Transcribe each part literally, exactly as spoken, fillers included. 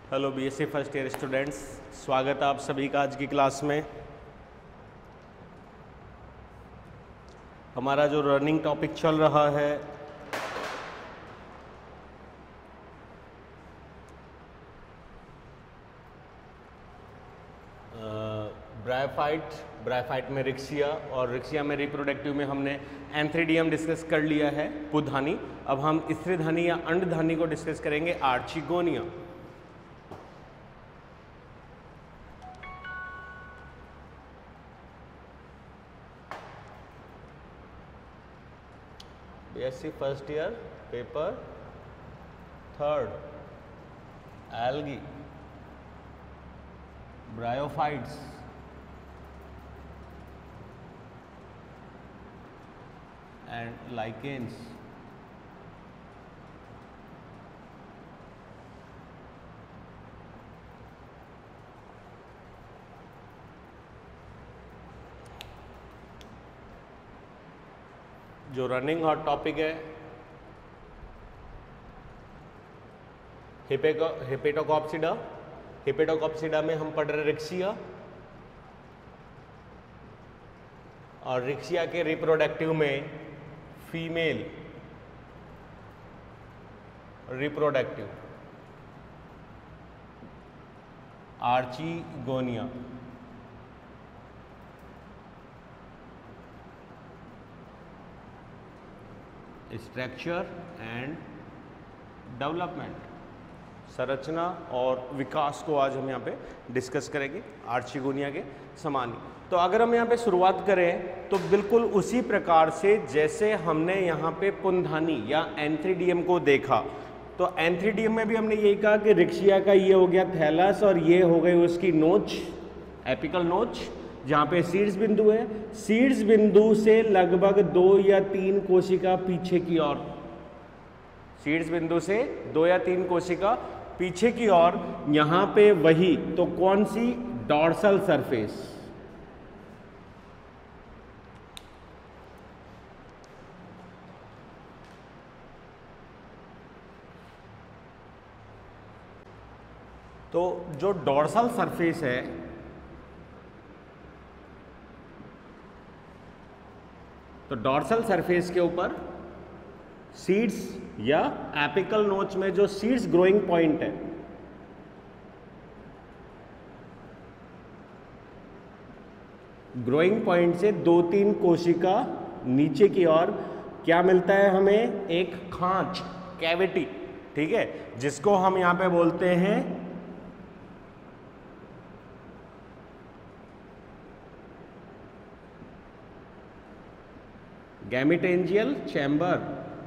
Hello BSc first year students, स्वागत है आप सभी का आज की क्लास में। हमारा जो रनिंग टॉपिक चल रहा है ब्रायोफाइट, ब्रायोफाइट में रिक्सिया और रिक्सिया में रिप्रोडक्टिव में हमने एंथ्रीडियम डिस्कस कर लिया है, पुधानी। अब हम स्त्रीधानी या अंडधानी को डिस्कस करेंगे, archegonia. BSc first year paper third, algae, bryophytes, and lichens. जो रनिंग हॉट टॉपिक है हिपेको हिपेटोकॉप्सिडा। हिपेटोकॉप्सिडा में हम पढ़ रहे रिक्सिया, और रिक्सिया के रिप्रोडक्टिव में female reproductive archegonia. Structure and development, संरचना और विकास को आज हम यहाँ पे डिस्कस करेंगे आर्चिगोनिया के समान ही। तो अगर हम यहाँ पे शुरुआत करें तो बिल्कुल उसी प्रकार से जैसे हमने यहाँ पे पुंधानी या एंथ्रीडियम को देखा, तो एंथ्रीडियम में भी हमने यही कहा कि रिक्सिया का ये हो गया थैलस और ये हो गई उसकी नोच, एपिकल नोच, जहाँ पे सीड्स बिंदु है। सीड्स बिंदु से लगभग दो या तीन कोशिका पीछे की ओर, सीड्स बिंदु से दो या तीन कोशिका पीछे की ओर, यहाँ पे वही तो कौन सी, डॉर्सल सरफेस। तो जो डॉर्सल सरफेस है, तो डॉर्सल सरफेस के ऊपर सीड्स या एपिकल नोच में जो सीड्स ग्रोइंग पॉइंट है, ग्रोइंग पॉइंट से दो तीन कोशिका नीचे की ओर क्या मिलता है हमें, एक खांच, कैविटी, ठीक है, जिसको हम यहां पे बोलते हैं गैमिटेंजियल चैम्बर।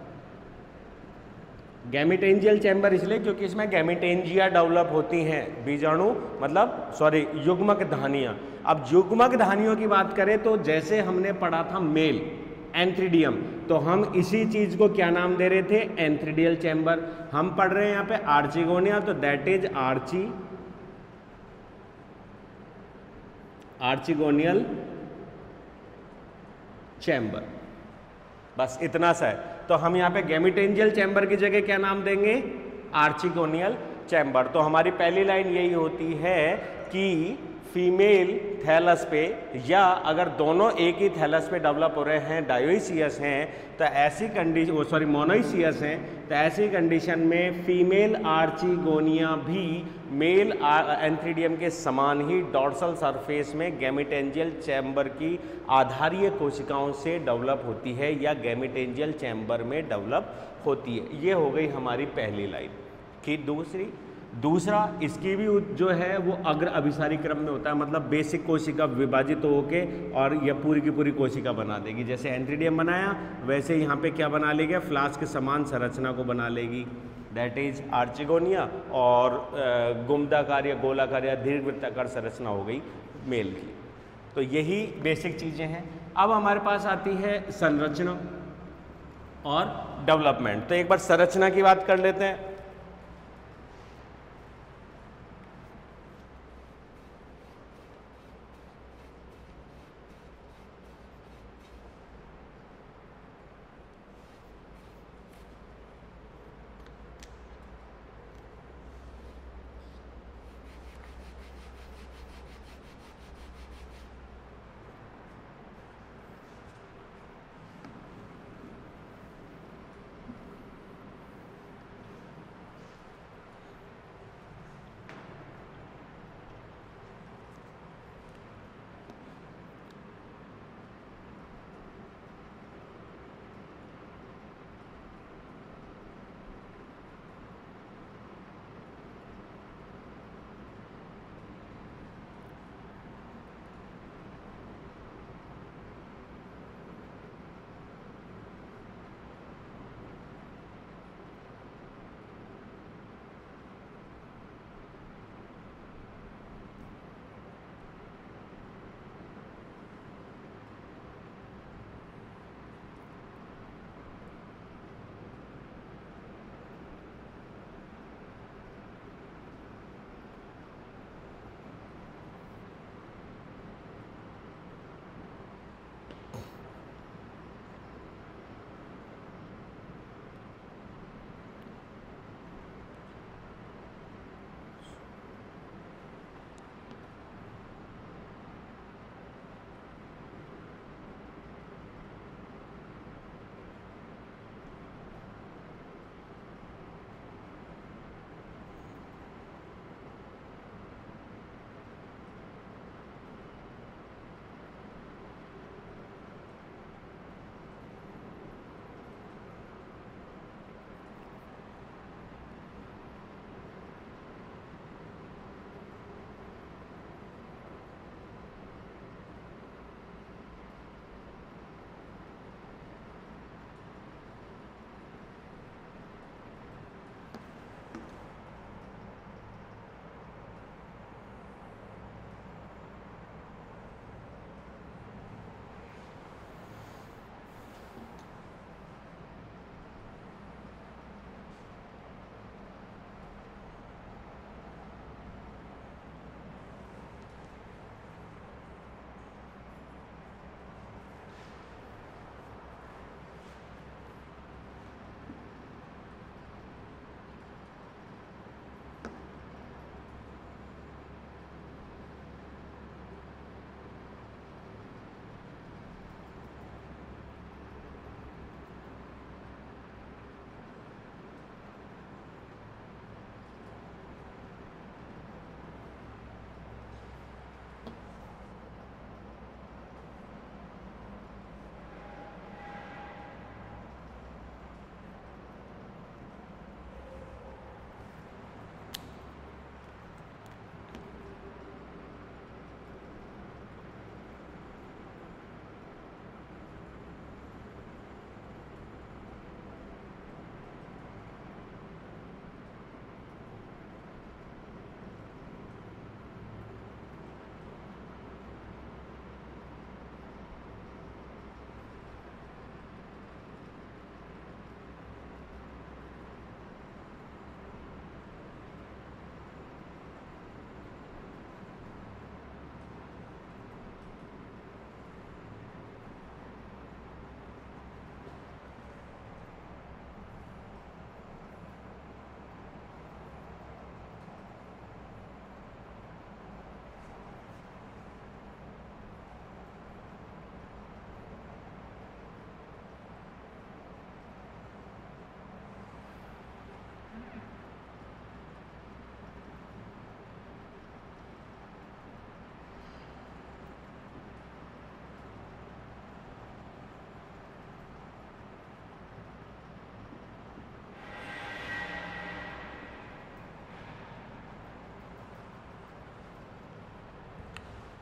गैमिटेंजियल चैम्बर इसलिए क्योंकि इसमें गैमिटेंजिया डेवलप होती हैं, बीजाणु मतलब सॉरी युग्मक धानियां। अब युग्मक धानियों की बात करें तो जैसे हमने पढ़ा था मेल एंथ्रीडियम, तो हम इसी चीज को क्या नाम दे रहे थे, एंथ्रीडियल चैम्बर। हम पढ़ रहे हैं यहाँ पे आर्चिगोनिया, तो that is archi archegonial chamber. बस इतना सा है। तो हम यहाँ पे गैमिटेंजियल चैम्बर की जगह क्या नाम देंगे, आर्चिगोनियल चैम्बर। तो हमारी पहली लाइन यही होती है कि फीमेल थैलस पे, या अगर दोनों एक ही थैलस पे डेवलप हो रहे हैं, डायोइसियस हैं, तो ऐसी कंडीशन, वो सॉरी मोनोइसियस हैं, तो ऐसी कंडीशन में फीमेल आर्चिगोनिया भी मेल एंथ्रीडियम के समान ही डॉर्सल सरफेस में गैमिटेंजियल चैम्बर की आधारीय कोशिकाओं से डेवलप होती है या गैमिटेंजियल चैम्बर में डेवलप होती है। ये हो गई हमारी पहली लाइन की। दूसरी दूसरा इसकी भी जो है वो अग्र अभिसारी क्रम में होता है, मतलब बेसिक कोशिका विभाजित होके और यह पूरी की पूरी कोशिका बना देगी। जैसे एंथ्रीडियम बनाया वैसे यहाँ पे क्या बना लेगी, फ्लास्क के समान संरचना को बना लेगी, दैट इज आर्चिगोनिया। और गुम्बदाकार या गोलाकार या दीर्घवृत्ताकार संरचना हो गई मेल की। तो यही बेसिक चीज़ें हैं। अब हमारे पास आती है संरचना और डेवलपमेंट। तो एक बार संरचना की बात कर लेते हैं।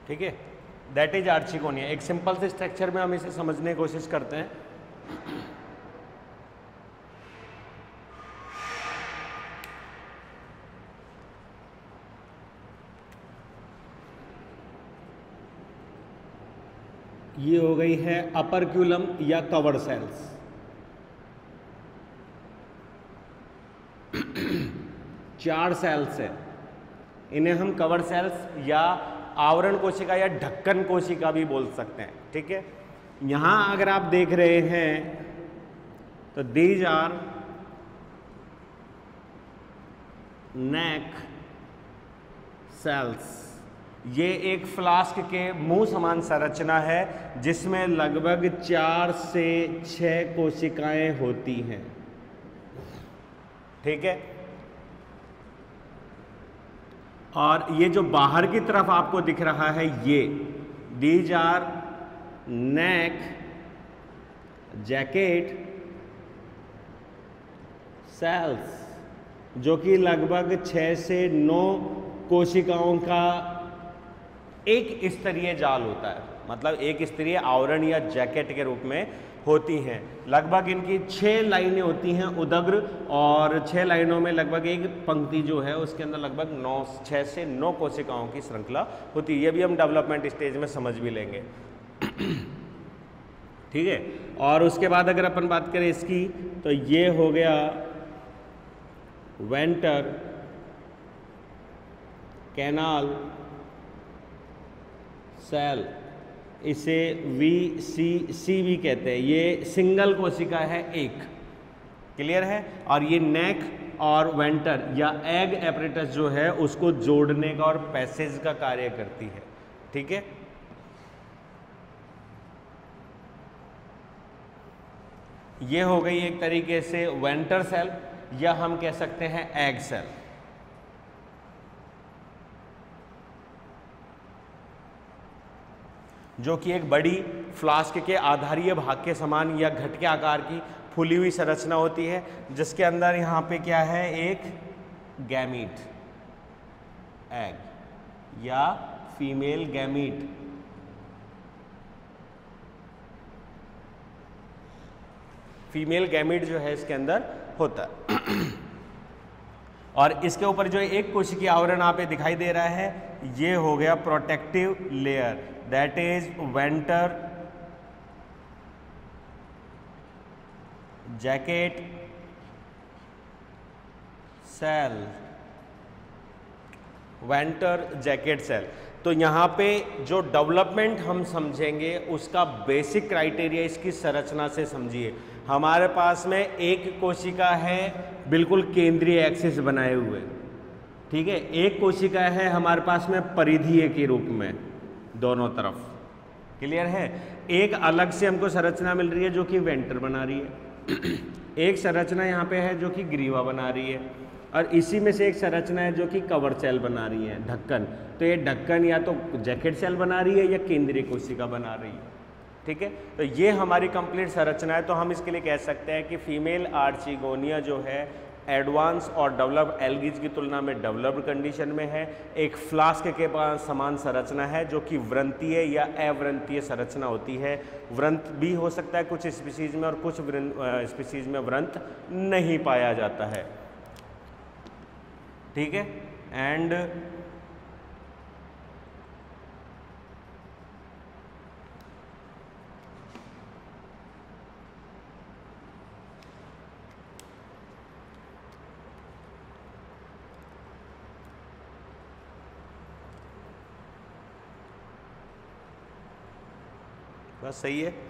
ठीक है, दैट इज आर्चिगोनिया। एक सिंपल से स्ट्रक्चर में हम इसे समझने की कोशिश करते हैं। ये हो गई है अपरक्यूलम या कवर्ड सेल्स। चार सेल्स है, इन्हें हम कवर्ड सेल्स या आवरण कोशिका या ढक्कन कोशिका भी बोल सकते हैं। ठीक है, यहां अगर आप देख रहे हैं तो दीज आर नेक सेल्स। ये एक फ्लास्क के मुंह समान संरचना है जिसमें लगभग चार से छह कोशिकाएं होती हैं। ठीक है, और ये जो बाहर की तरफ आपको दिख रहा है ये these are neck jacket cells, जो कि लगभग छह से नौ कोशिकाओं का एक स्तरीय जाल होता है, मतलब एक स्तरीय आवरण या जैकेट के रूप में होती हैं। लगभग इनकी छह लाइनें होती हैं उदग्र, और छह लाइनों में लगभग एक पंक्ति जो है उसके अंदर लगभग नौ छह से नौ कोशिकाओं की श्रृंखला होती है। ये भी हम डेवलपमेंट स्टेज में समझ भी लेंगे। ठीक है, और उसके बाद अगर अपन बात करें इसकी, तो ये हो गया वेंटर कैनाल सेल, इसे वी सी सी भी कहते हैं। ये सिंगल कोशिका है एक, क्लियर है। और ये नेक और वेंटर या एग एपरेटस जो है उसको जोड़ने का और पैसेज का कार्य करती है। ठीक है, ये हो गई एक तरीके से वेंटर सेल, या हम कह सकते हैं एग सेल। जो कि एक बड़ी फ्लास्क के आधारीय भाग के समान या घट के आकार की फूली हुई संरचना होती है, जिसके अंदर यहाँ पे क्या है, एक गैमीट एग या फीमेल गैमीट, फीमेल गैमीट जो है इसके अंदर होता है। और इसके ऊपर जो एक कोशिकीय आवरण आप दिखाई दे रहा है, ये हो गया protective layer, that is venter jacket cell, venter jacket cell. तो यहाँ पे जो डेवलपमेंट हम समझेंगे उसका बेसिक क्राइटेरिया इसकी संरचना से समझिए। हमारे पास में एक कोशिका है बिल्कुल केंद्रीय एक्सिस बनाए हुए, ठीक है, एक कोशिका है हमारे पास में परिधीय के रूप में दोनों तरफ, क्लियर है। एक अलग से हमको संरचना मिल रही है जो कि वेंटर बना रही है, एक संरचना यहाँ पे है जो कि ग्रीवा बना रही है, और इसी में से एक संरचना है जो कि कवर सेल बना रही है, ढक्कन। तो ये ढक्कन या तो जैकेट सेल बना रही है या केंद्रीय कोशिका बना रही है, ठीक है। तो ये हमारी कंप्लीट संरचना है। तो हम इसके लिए कह सकते हैं कि फीमेल आर्चिगोनिया जो है एडवांस और डेवलप्ड एल्गीज की तुलना में डेवलप्ड कंडीशन में है। एक फ्लास्क के पास समान संरचना है जो कि व्रंतीय या अव्रंतीय संरचना होती है। व्रंत भी हो सकता है कुछ स्पीसीज में, और कुछ स्पीसीज में व्रंत नहीं पाया जाता है, ठीक है। एंड बस सही है।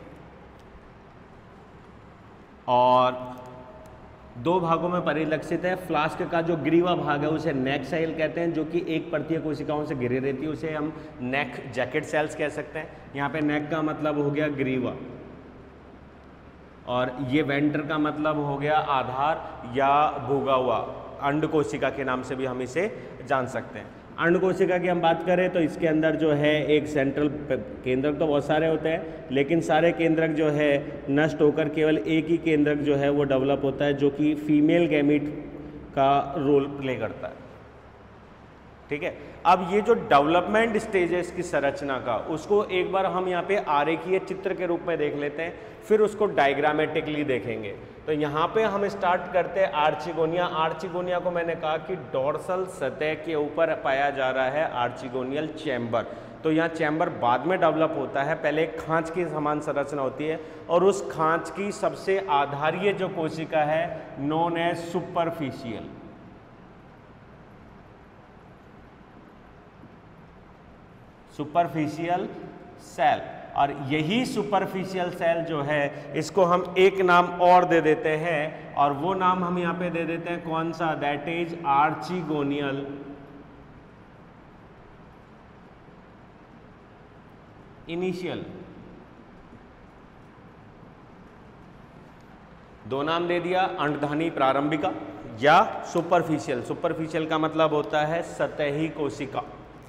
और दो भागों में परिलक्षित है। फ्लास्क का जो ग्रीवा भाग है उसे नेक सेल कहते हैं, जो कि एक परतीय कोशिकाओं से घिरी रहती है, उसे हम नेक जैकेट सेल्स कह सकते हैं। यहाँ पे नेक का मतलब हो गया ग्रीवा, और ये वेंटर का मतलब हो गया आधार या भोगा हुआ, अंड कोशिका के नाम से भी हम इसे जान सकते हैं। अंड कोशिका की हम बात करें तो इसके अंदर जो है एक सेंट्रल केंद्रक तो बहुत सारे होते हैं, लेकिन सारे केंद्रक जो है नष्ट होकर केवल एक ही केंद्रक जो है वो डेवलप होता है, जो कि फीमेल गैमीट का रोल प्ले करता है, ठीक है। अब ये जो डेवलपमेंट स्टेज है इसकी संरचना का, उसको एक बार हम यहाँ पे आरेखीय चित्र के रूप में देख लेते हैं, फिर उसको डायग्रामेटिकली देखेंगे। तो यहाँ पे हम स्टार्ट करते हैं आर्चिगोनिया। आर्चिगोनिया को मैंने कहा कि डोर्सल सतह के ऊपर पाया जा रहा है आर्चिगोनियल चैम्बर। तो यहाँ चैम्बर बाद में डेवलप होता है, पहले एक खांच की समान संरचना होती है और उस खांच की सबसे आधारीय जो कोशिका है known as superficial. Superficial cell, और यही सुपरफिशियल सेल जो है इसको हम एक नाम और दे देते हैं, और वो नाम हम यहाँ पे दे देते हैं कौन सा, दैट इज आर्चिगोनियल इनिशियल। दो नाम दे दिया, अंडधानी प्रारंभिका या सुपरफिशियल। सुपरफिशियल का मतलब होता है सतही कोशिका।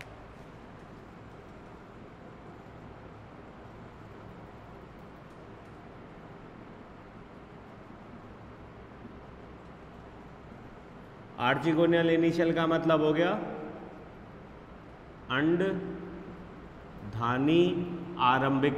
आर्चिगोनियल इनिशियल का मतलब हो गया अंडधानी आरंभिक।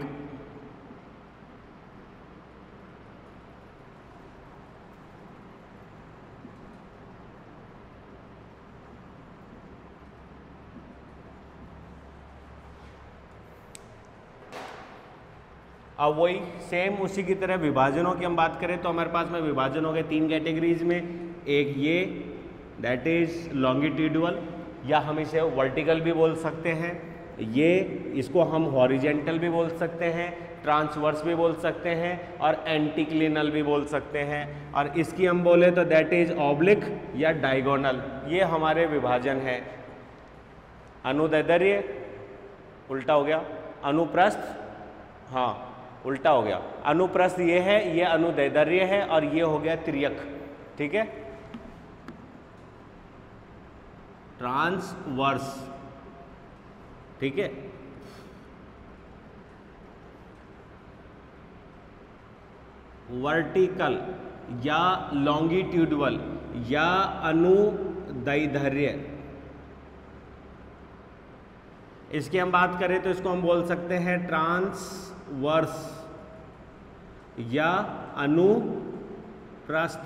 अब वही सेम उसी की तरह विभाजनों की हम बात करें तो हमारे पास में विभाजन हो गए तीन कैटेगरीज में। एक ये दैट इज लॉन्गिट्यूडल, या हम इसे वर्टिकल भी बोल सकते हैं, ये इसको हम हॉरिजेंटल भी बोल सकते हैं, ट्रांसवर्स भी बोल सकते हैं और एंटीक्लिनल भी बोल सकते हैं। और इसकी हम बोले तो दैट इज ऑब्लिक या डायगोनल। ये हमारे विभाजन है। अनुदैर्ध्य उल्टा हो गया, अनुप्रस्थ हाँ उल्टा हो गया, अनुप्रस्थ ये है, ये अनुदैर्ध्य है और ये हो गया तिर्यक। ठीक है, ट्रांसवर्स। ठीक है, वर्टिकल या लॉन्गिट्यूडल या अनुदैर्ध्य। इसकी हम बात करें तो इसको हम बोल सकते हैं ट्रांसवर्स या अनुप्रस्थ।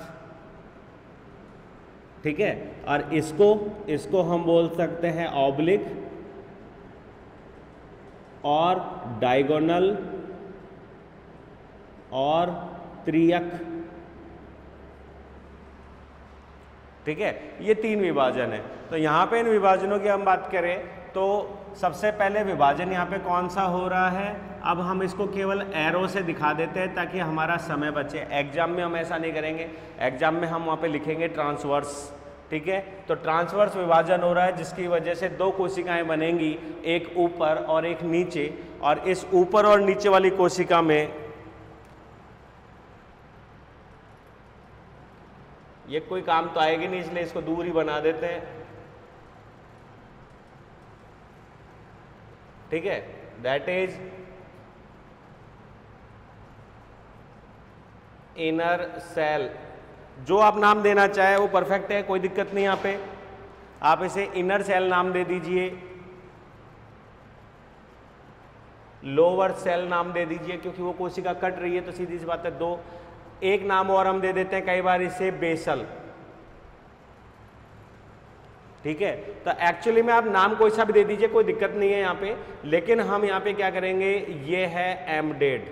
ठीक है, और इसको इसको हम बोल सकते हैं ऑब्लिक और डायगोनल और त्रियक। ठीक है, ये तीन विभाजन है। तो यहाँ पे इन विभाजनों की हम बात करें तो सबसे पहले विभाजन यहाँ पे कौन सा हो रहा है, अब हम इसको केवल एरो से दिखा देते हैं ताकि हमारा समय बचे। एग्जाम में हम ऐसा नहीं करेंगे, एग्जाम में हम वहाँ पे लिखेंगे ट्रांसवर्स। ठीक है, तो ट्रांसवर्स विभाजन हो रहा है जिसकी वजह से दो कोशिकाएं बनेंगी, एक ऊपर और एक नीचे, और इस ऊपर और नीचे वाली कोशिका में ये कोई काम तो आएगी नहीं, इसलिए इसको दूर ही बना देते हैं। ठीक है, दैट इज इनर सेल। जो आप नाम देना चाहे वो परफेक्ट है, कोई दिक्कत नहीं। यहाँ पे आप इसे इनर सेल नाम दे दीजिए, लोअर सेल नाम दे दीजिए, क्योंकि वो कोशिका कट रही है तो सीधी सी बात है। दो एक नाम और हम दे देते हैं कई बार इसे बेसल। ठीक है, तो एक्चुअली में आप नाम कोई सा भी दे दीजिए, कोई दिक्कत नहीं है यहाँ पे, लेकिन हम यहाँ पे क्या करेंगे, ये है एमडेड।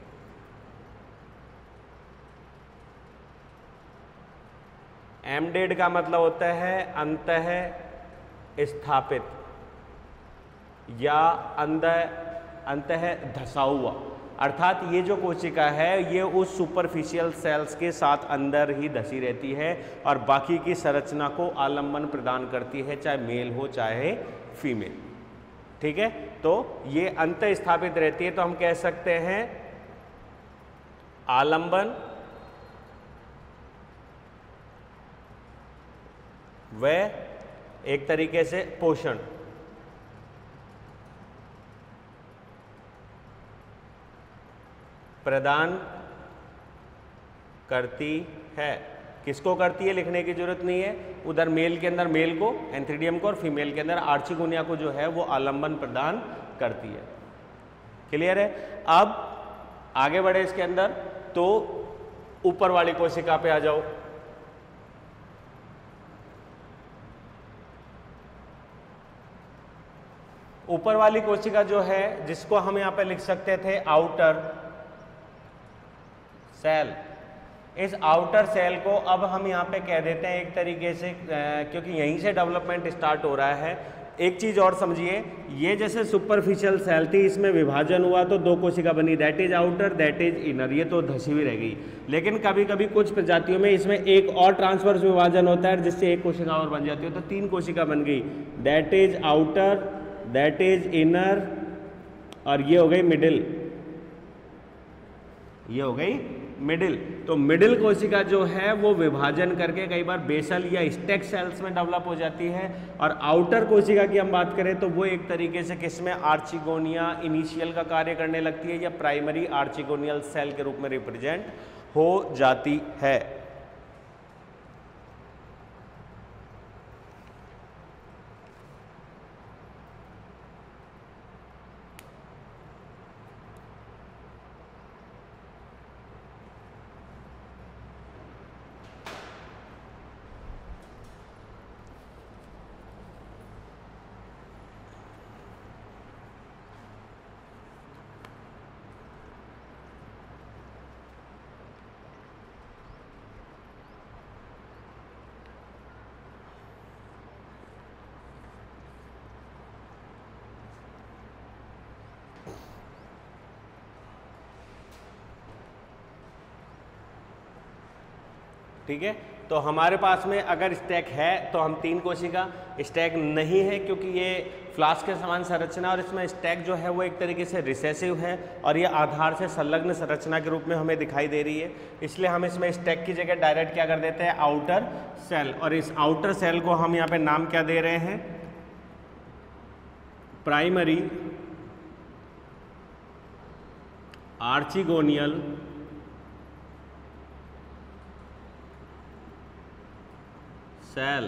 एमडेड का मतलब होता है अंतः स्थापित या अंतः अंतः धसा हुआ, अर्थात ये जो कोशिका है ये उस सुपरफिशियल सेल्स के साथ अंदर ही धसी रहती है और बाकी की संरचना को आलंबन प्रदान करती है, चाहे मेल हो चाहे फीमेल। ठीक है, तो ये अंत स्थापित रहती है, तो हम कह सकते हैं आलंबन व एक तरीके से पोषण। प्रदान करती है। किसको करती है लिखने की जरूरत नहीं है, उधर मेल के अंदर मेल को एंथ्रीडियम को और फीमेल के अंदर आर्चिगोनिया को जो है वो आलंबन प्रदान करती है। क्लियर है। अब आगे बढ़े इसके अंदर, तो ऊपर वाली कोशिका पे आ जाओ। ऊपर वाली कोशिका जो है जिसको हम यहां पे लिख सकते थे आउटर सेल, इस आउटर सेल को अब हम यहाँ पे कह देते हैं एक तरीके से, क्योंकि यहीं से डेवलपमेंट स्टार्ट हो रहा है। एक चीज और समझिए, ये जैसे सुपरफिशियल सेल थी, इसमें विभाजन हुआ तो दो कोशिका बनी, that is outer that is inner, ये तो धसी हुई रह गई। लेकिन कभी कभी कुछ प्रजातियों में इसमें एक और ट्रांसवर्स विभाजन होता है जिससे एक कोशिका और बन जाती है, तो तीन कोशिका बन गई, that is outer that is inner और ये हो गई मिडिल, ये हो गई मिडिल। तो मिडिल कोशिका जो है वो विभाजन करके कई बार बेसल या स्टेक सेल्स में डेवलप हो जाती है, और आउटर कोशिका की हम बात करें तो वो एक तरीके से किसमें आर्चिगोनिया इनिशियल का कार्य करने लगती है या प्राइमरी आर्चिगोनियल सेल के रूप में रिप्रेजेंट हो जाती है। ठीक है, तो हमारे पास में अगर स्टैक है तो हम तीन कोशिका, स्टैक नहीं है क्योंकि ये फ्लास्क के समान संरचना और इसमें स्टैक जो है वो एक तरीके से रिसेसिव है और ये आधार से संलग्न संरचना के रूप में हमें दिखाई दे रही है, इसलिए हम इसमें स्टैक की जगह डायरेक्ट क्या कर देते हैं आउटर सेल। और इस आउटर सेल को हम यहाँ पे नाम क्या दे रहे हैं, primary archegonial cell.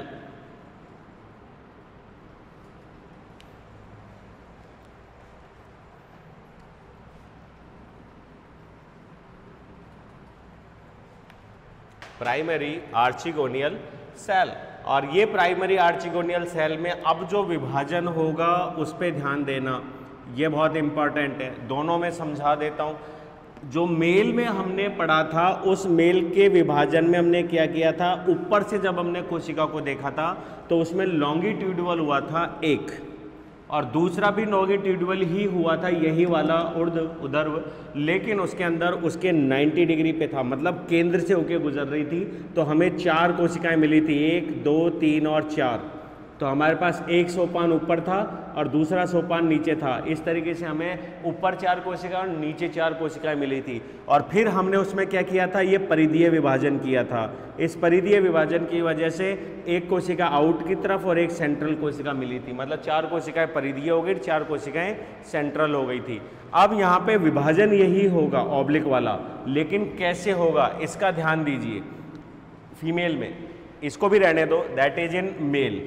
Primary archegonial cell. और ये प्राइमरी आर्चिगोनियल सेल में अब जो विभाजन होगा उस पे ध्यान देना, ये बहुत इंपॉर्टेंट है। दोनों में समझा देता हूँ। जो मेल में हमने पढ़ा था उस मेल के विभाजन में हमने क्या किया था, ऊपर से जब हमने कोशिका को देखा था तो उसमें लॉन्गिट्यूडल हुआ था एक, और दूसरा भी लॉन्गिट्यूडल ही हुआ था, यही वाला ऊर्ध्व उधर्व, लेकिन उसके अंदर उसके नब्बे डिग्री पे था, मतलब केंद्र से होके गुजर रही थी। तो हमें चार कोशिकाएं मिली थी, एक दो तीन और चार। तो हमारे पास एक सोपान ऊपर था और दूसरा सोपान नीचे था। इस तरीके से हमें ऊपर चार कोशिका और नीचे चार कोशिकाएं मिली थी। और फिर हमने उसमें क्या किया था, ये परिधीय विभाजन किया था। इस परिधीय विभाजन की वजह से एक कोशिका आउट की तरफ और एक सेंट्रल कोशिका मिली थी, मतलब चार कोशिकाएं परिधीय हो गई, चार कोशिकाएं सेंट्रल हो गई थी। अब यहाँ पे विभाजन यही होगा ऑब्लिक वाला, लेकिन कैसे होगा इसका ध्यान दीजिए। फीमेल में, इसको भी रहने दो, दैट इज इन मेल।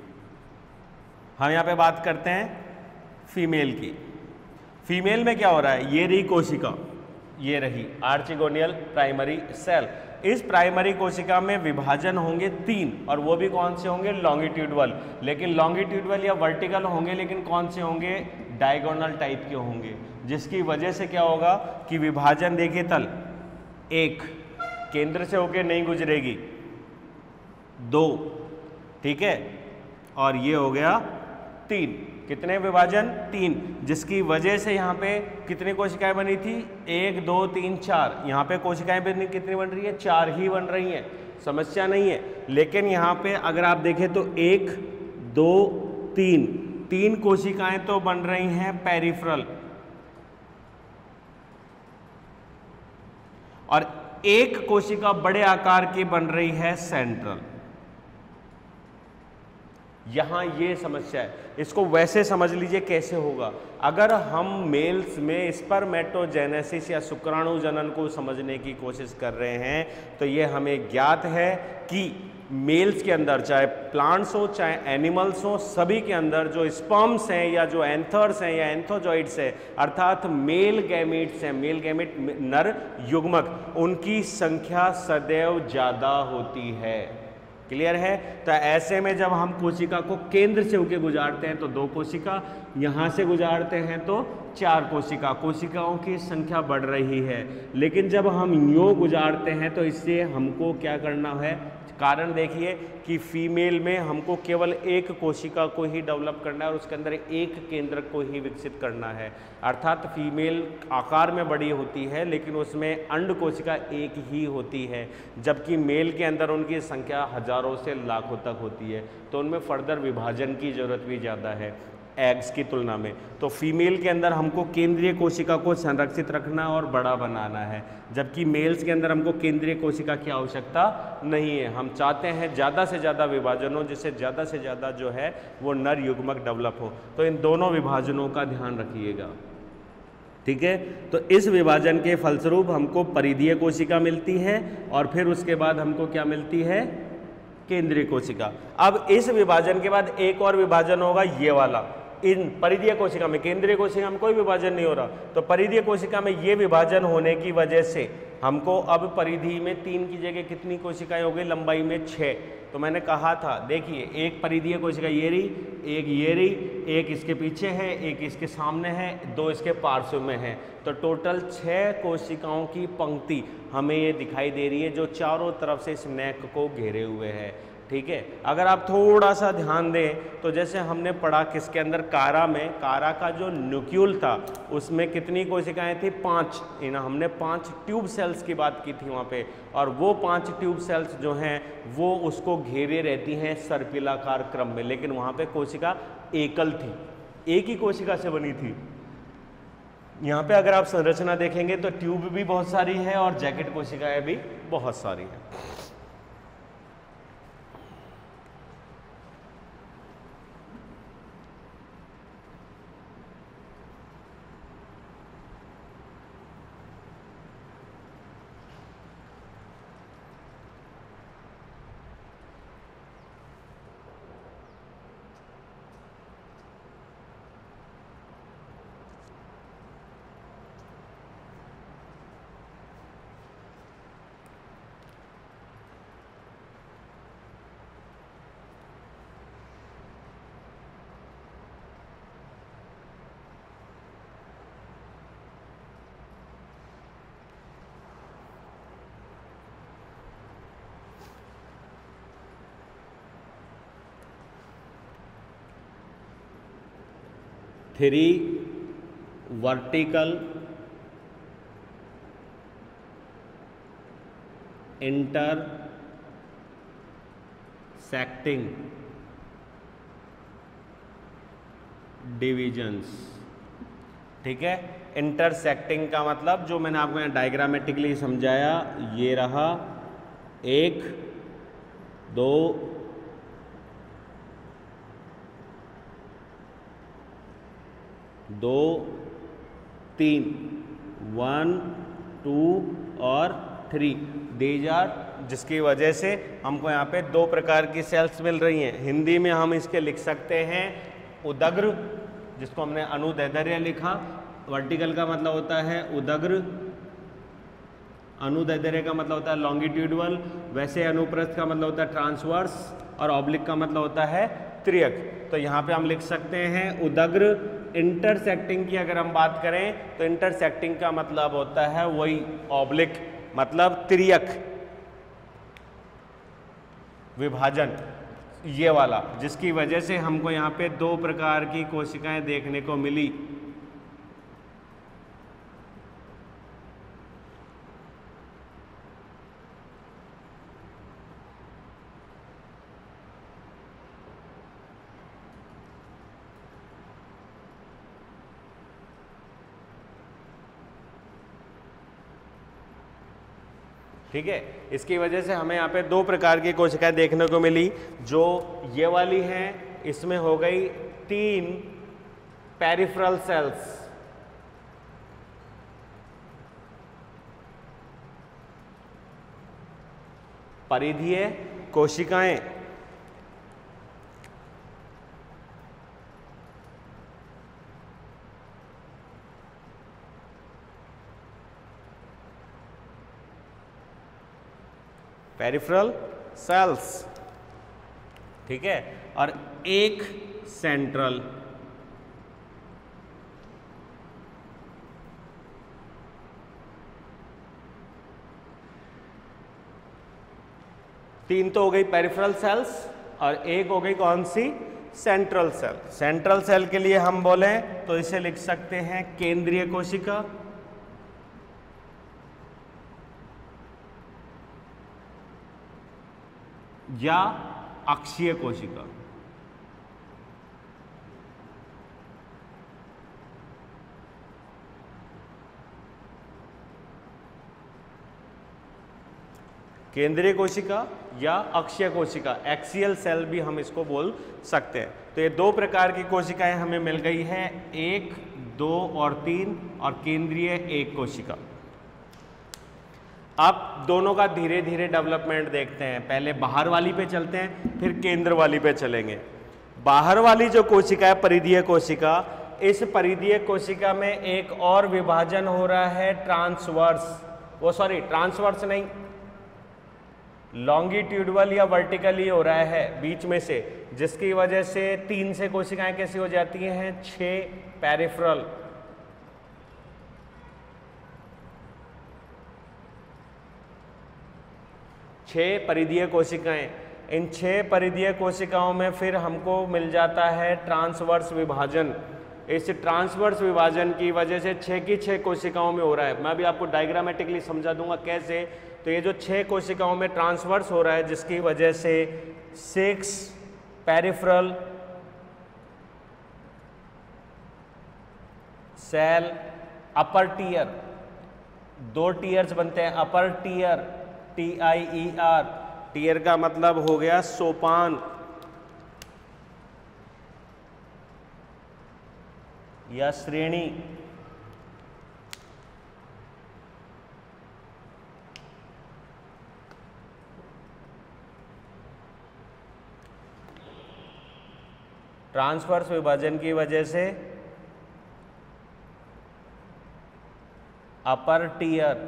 हम यहाँ पे बात करते हैं फीमेल की। फीमेल में क्या हो रहा है, ये रही कोशिका, ये रही आर्चिगोनियल प्राइमरी सेल। इस प्राइमरी कोशिका में विभाजन होंगे तीन, और वो भी कौन से होंगे, लॉन्गिट्यूडल। लेकिन लॉन्गिट्यूडल या वर्टिकल होंगे, लेकिन कौन से होंगे, डायगोनल टाइप के होंगे, जिसकी वजह से क्या होगा कि विभाजन देखिए तल एक, केंद्र से होके नहीं गुजरेगी, दो, ठीक है, और ये हो गया तीन। कितने विभाजन, तीन, जिसकी वजह से यहाँ पे कितनी कोशिकाएं बनी थी, एक दो तीन चार। यहाँ पे कोशिकाएं बनी कितनी बन रही है, चार ही बन रही हैं, समस्या नहीं है। लेकिन यहाँ पे अगर आप देखें तो एक दो तीन, तीन कोशिकाएं तो बन रही हैं पेरिफेरल, और एक कोशिका बड़े आकार की बन रही है सेंट्रल। यहाँ ये समस्या है। इसको वैसे समझ लीजिए कैसे होगा। अगर हम मेल्स में स्पर्मेटोजेनेसिस या शुक्राणु जनन को समझने की कोशिश कर रहे हैं तो ये हमें ज्ञात है कि मेल्स के अंदर, चाहे प्लांट्स हो चाहे एनिमल्स हो, सभी के अंदर जो स्पर्म्स हैं या जो एंथर्स हैं या एंथोजॉइड्स हैं, अर्थात मेल गैमेट्स हैं, मेल गैमेट नर युग्मक, उनकी संख्या सदैव ज़्यादा होती है। क्लियर है? तो ऐसे में जब हम कोशिका को केंद्र से होके गुजारते हैं तो दो कोशिका, यहाँ से गुजारते हैं तो चार कोशिका, कोशिकाओं की संख्या बढ़ रही है। लेकिन जब हम यूँ गुजारते हैं तो इससे हमको क्या करना है? कारण देखिए कि फीमेल में हमको केवल एक कोशिका को ही डेवलप करना है और उसके अंदर एक केंद्रक को ही विकसित करना है। अर्थात फीमेल आकार में बड़ी होती है लेकिन उसमें अंड कोशिका एक ही होती है, जबकि मेल के अंदर उनकी संख्या हजारों से लाखों तक होती है। तो उनमें फर्दर विभाजन की जरूरत भी ज़्यादा है एग्स की तुलना में। तो फीमेल के अंदर हमको केंद्रीय कोशिका को संरक्षित रखना और बड़ा बनाना है, जबकि मेल्स के अंदर हमको केंद्रीय कोशिका की आवश्यकता नहीं है। हम चाहते हैं ज़्यादा से ज़्यादा विभाजन हो, जिससे ज़्यादा से ज़्यादा जो है वो नर युग्मक डेवलप हो। तो इन दोनों विभाजनों का ध्यान रखिएगा, ठीक है। तो इस विभाजन के फलस्वरूप हमको परिधीय कोशिका मिलती है और फिर उसके बाद हमको क्या मिलती है? केंद्रीय कोशिका। अब इस विभाजन के बाद एक और विभाजन होगा, ये वाला। इन परिधीय कोशिका में, केंद्रीय कोशिका में कोई विभाजन नहीं हो रहा, तो परिधीय कोशिका में ये विभाजन होने की वजह से हमको अब परिधि में तीन की जगह कितनी कोशिकाएं हो गई? लंबाई में छः। तो मैंने कहा था, देखिए एक परिधीय कोशिका ये रही, एक ये रही, एक इसके पीछे है, एक इसके सामने है, दो इसके पार्श्व में है। तो टोटल छः कोशिकाओं की पंक्ति हमें ये दिखाई दे रही है जो चारों तरफ से इस नेक को घेरे हुए है, ठीक है। अगर आप थोड़ा सा ध्यान दें तो जैसे हमने पढ़ा किसके अंदर? कारा में, कारा का जो न्यूक्यूल था उसमें कितनी कोशिकाएं थी? पांच। इन हमने पांच ट्यूब सेल्स की बात की थी वहाँ पे, और वो पांच ट्यूब सेल्स जो हैं वो उसको घेरे रहती हैं सर्पिलाकार क्रम में, लेकिन वहाँ पे कोशिका एकल थी, एक ही कोशिका से बनी थी। यहाँ पे अगर आप संरचना देखेंगे तो ट्यूब भी बहुत सारी है और जैकेट कोशिकाएं भी बहुत सारी है। थ्री वर्टिकल इंटरसेक्टिंग डिविजन्स, ठीक है। इंटरसेक्टिंग का मतलब जो मैंने आपको यहाँ डायग्रामेटिकली समझाया, ये रहा एक, दो, दो, तीन, वन, टू और थ्री, दीज आर, जिसकी वजह से हमको यहाँ पे दो प्रकार की सेल्स मिल रही हैं। हिंदी में हम इसके लिख सकते हैं उदग्र, जिसको हमने अनुदैर्ध्य लिखा। वर्टिकल का मतलब होता है उदग्र, अनुदैर्ध्य का मतलब होता है लॉन्गिट्यूडल, वैसे अनुप्रस्थ का मतलब होता है ट्रांसवर्स और ऑब्लिक का मतलब होता है त्रियक। तो यहाँ पे हम लिख सकते हैं उदग्र। इंटरसेक्टिंग की अगर हम बात करें तो इंटरसेक्टिंग का मतलब होता है वही ऑब्लिक, मतलब त्रियक विभाजन, ये वाला, जिसकी वजह से हमको यहाँ पे दो प्रकार की कोशिकाएं देखने को मिली। ठीक है, इसकी वजह से हमें यहाँ पे दो प्रकार की कोशिकाएं देखने को मिली, जो ये वाली हैं इसमें हो गई तीन पेरिफेरल सेल्स, परिधीय कोशिकाएं। पेरिफेरल सेल्स, ठीक है, और एक सेंट्रल। तीन तो हो गई पेरिफेरल सेल्स और एक हो गई कौन सी, सेंट्रल सेल। सेंट्रल सेल के लिए हम बोलें तो इसे लिख सकते हैं केंद्रीय कोशिका, या अक्षीय कोशिका। केंद्रीय कोशिका या अक्षीय कोशिका, एक्सियल सेल भी हम इसको बोल सकते हैं। तो ये दो प्रकार की कोशिकाएं हमें मिल गई है, एक, दो और तीन, और केंद्रीय एक कोशिका। अब दोनों का धीरे धीरे डेवलपमेंट देखते हैं। पहले बाहर वाली पे चलते हैं, फिर केंद्र वाली पे चलेंगे। बाहर वाली जो कोशिका है परिधीय कोशिका, इस परिधीय कोशिका में एक और विभाजन हो रहा है ट्रांसवर्स, वो सॉरी ट्रांसवर्स नहीं, लॉन्गिट्यूडल या वर्टिकली हो रहा है बीच में से, जिसकी वजह से तीन से कोशिकाएं कैसी हो जाती हैं, छह पेरिफेरल। छह परिधीय कोशिकाएं, इन छह परिधीय कोशिकाओं में फिर हमको मिल जाता है ट्रांसवर्स विभाजन। इस ट्रांसवर्स विभाजन की वजह से छह की छह कोशिकाओं में हो रहा है। मैं भी आपको डायग्रामेटिकली समझा दूंगा कैसे। तो ये जो छह कोशिकाओं में ट्रांसवर्स हो रहा है, जिसकी वजह से six peripheral cell upper tier, दो टीयर्स बनते हैं, upper tier, T I E R, tier का मतलब हो गया सोपान या श्रेणी। ट्रांसवर्स विभाजन की वजह से upper tier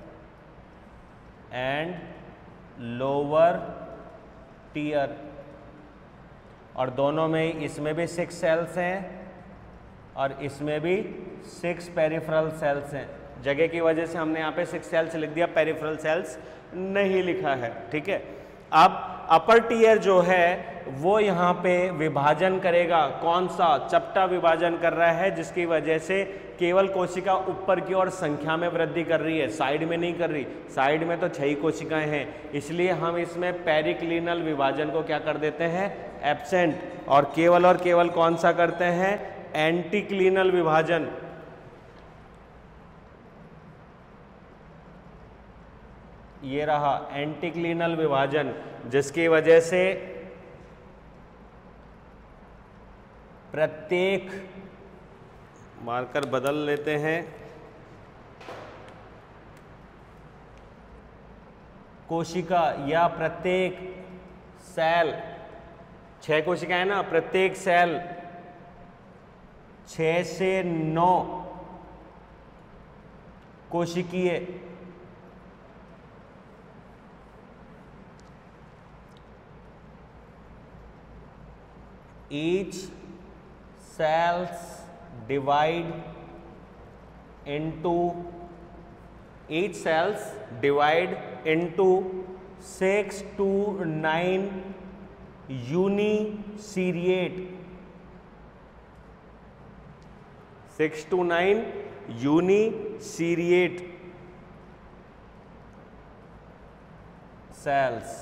and lower tier, और दोनों में, इसमें भी सिक्स सेल्स हैं और इसमें भी सिक्स पेरिफेरल सेल्स हैं। जगह की वजह से हमने यहाँ पे सिक्स सेल्स लिख दिया, पेरिफेरल सेल्स नहीं लिखा है, ठीक है। अब अपर टीयर जो है वो यहाँ पे विभाजन करेगा, कौन सा, चपटा विभाजन कर रहा है, जिसकी वजह से केवल कोशिका ऊपर की ओर संख्या में वृद्धि कर रही है, साइड में नहीं कर रही। साइड में तो छह ही कोशिकाएं हैं, इसलिए हम इसमें पेरिक्लिनल विभाजन को क्या कर देते हैं, एब्सेंट, और केवल और केवल कौन सा करते हैं, एंटीक्लिनल विभाजन। ये रहा एंटीक्लिनल विभाजन, जिसकी वजह से प्रत्येक, मार्कर बदल लेते हैं, कोशिका या प्रत्येक सेल, छह कोशिकाएं ना, प्रत्येक सेल छह से नौ कोशिकीय each cells divide into each cells divide into six to nine uniseriate six to nine uniseriate cells।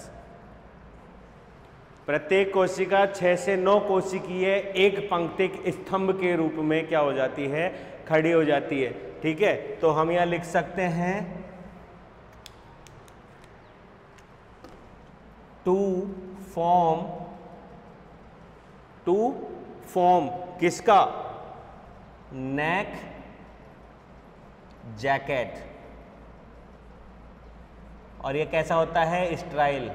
प्रत्येक कोशिका छह से नौ कोशिकीय एक पंक्तिक स्तंभ के रूप में क्या हो जाती है, खड़ी हो जाती है, ठीक है। तो हम यहां लिख सकते हैं टू फॉर्म टू फॉर्म किसका, नेक जैकेट। और ये कैसा होता है, स्ट्राइल।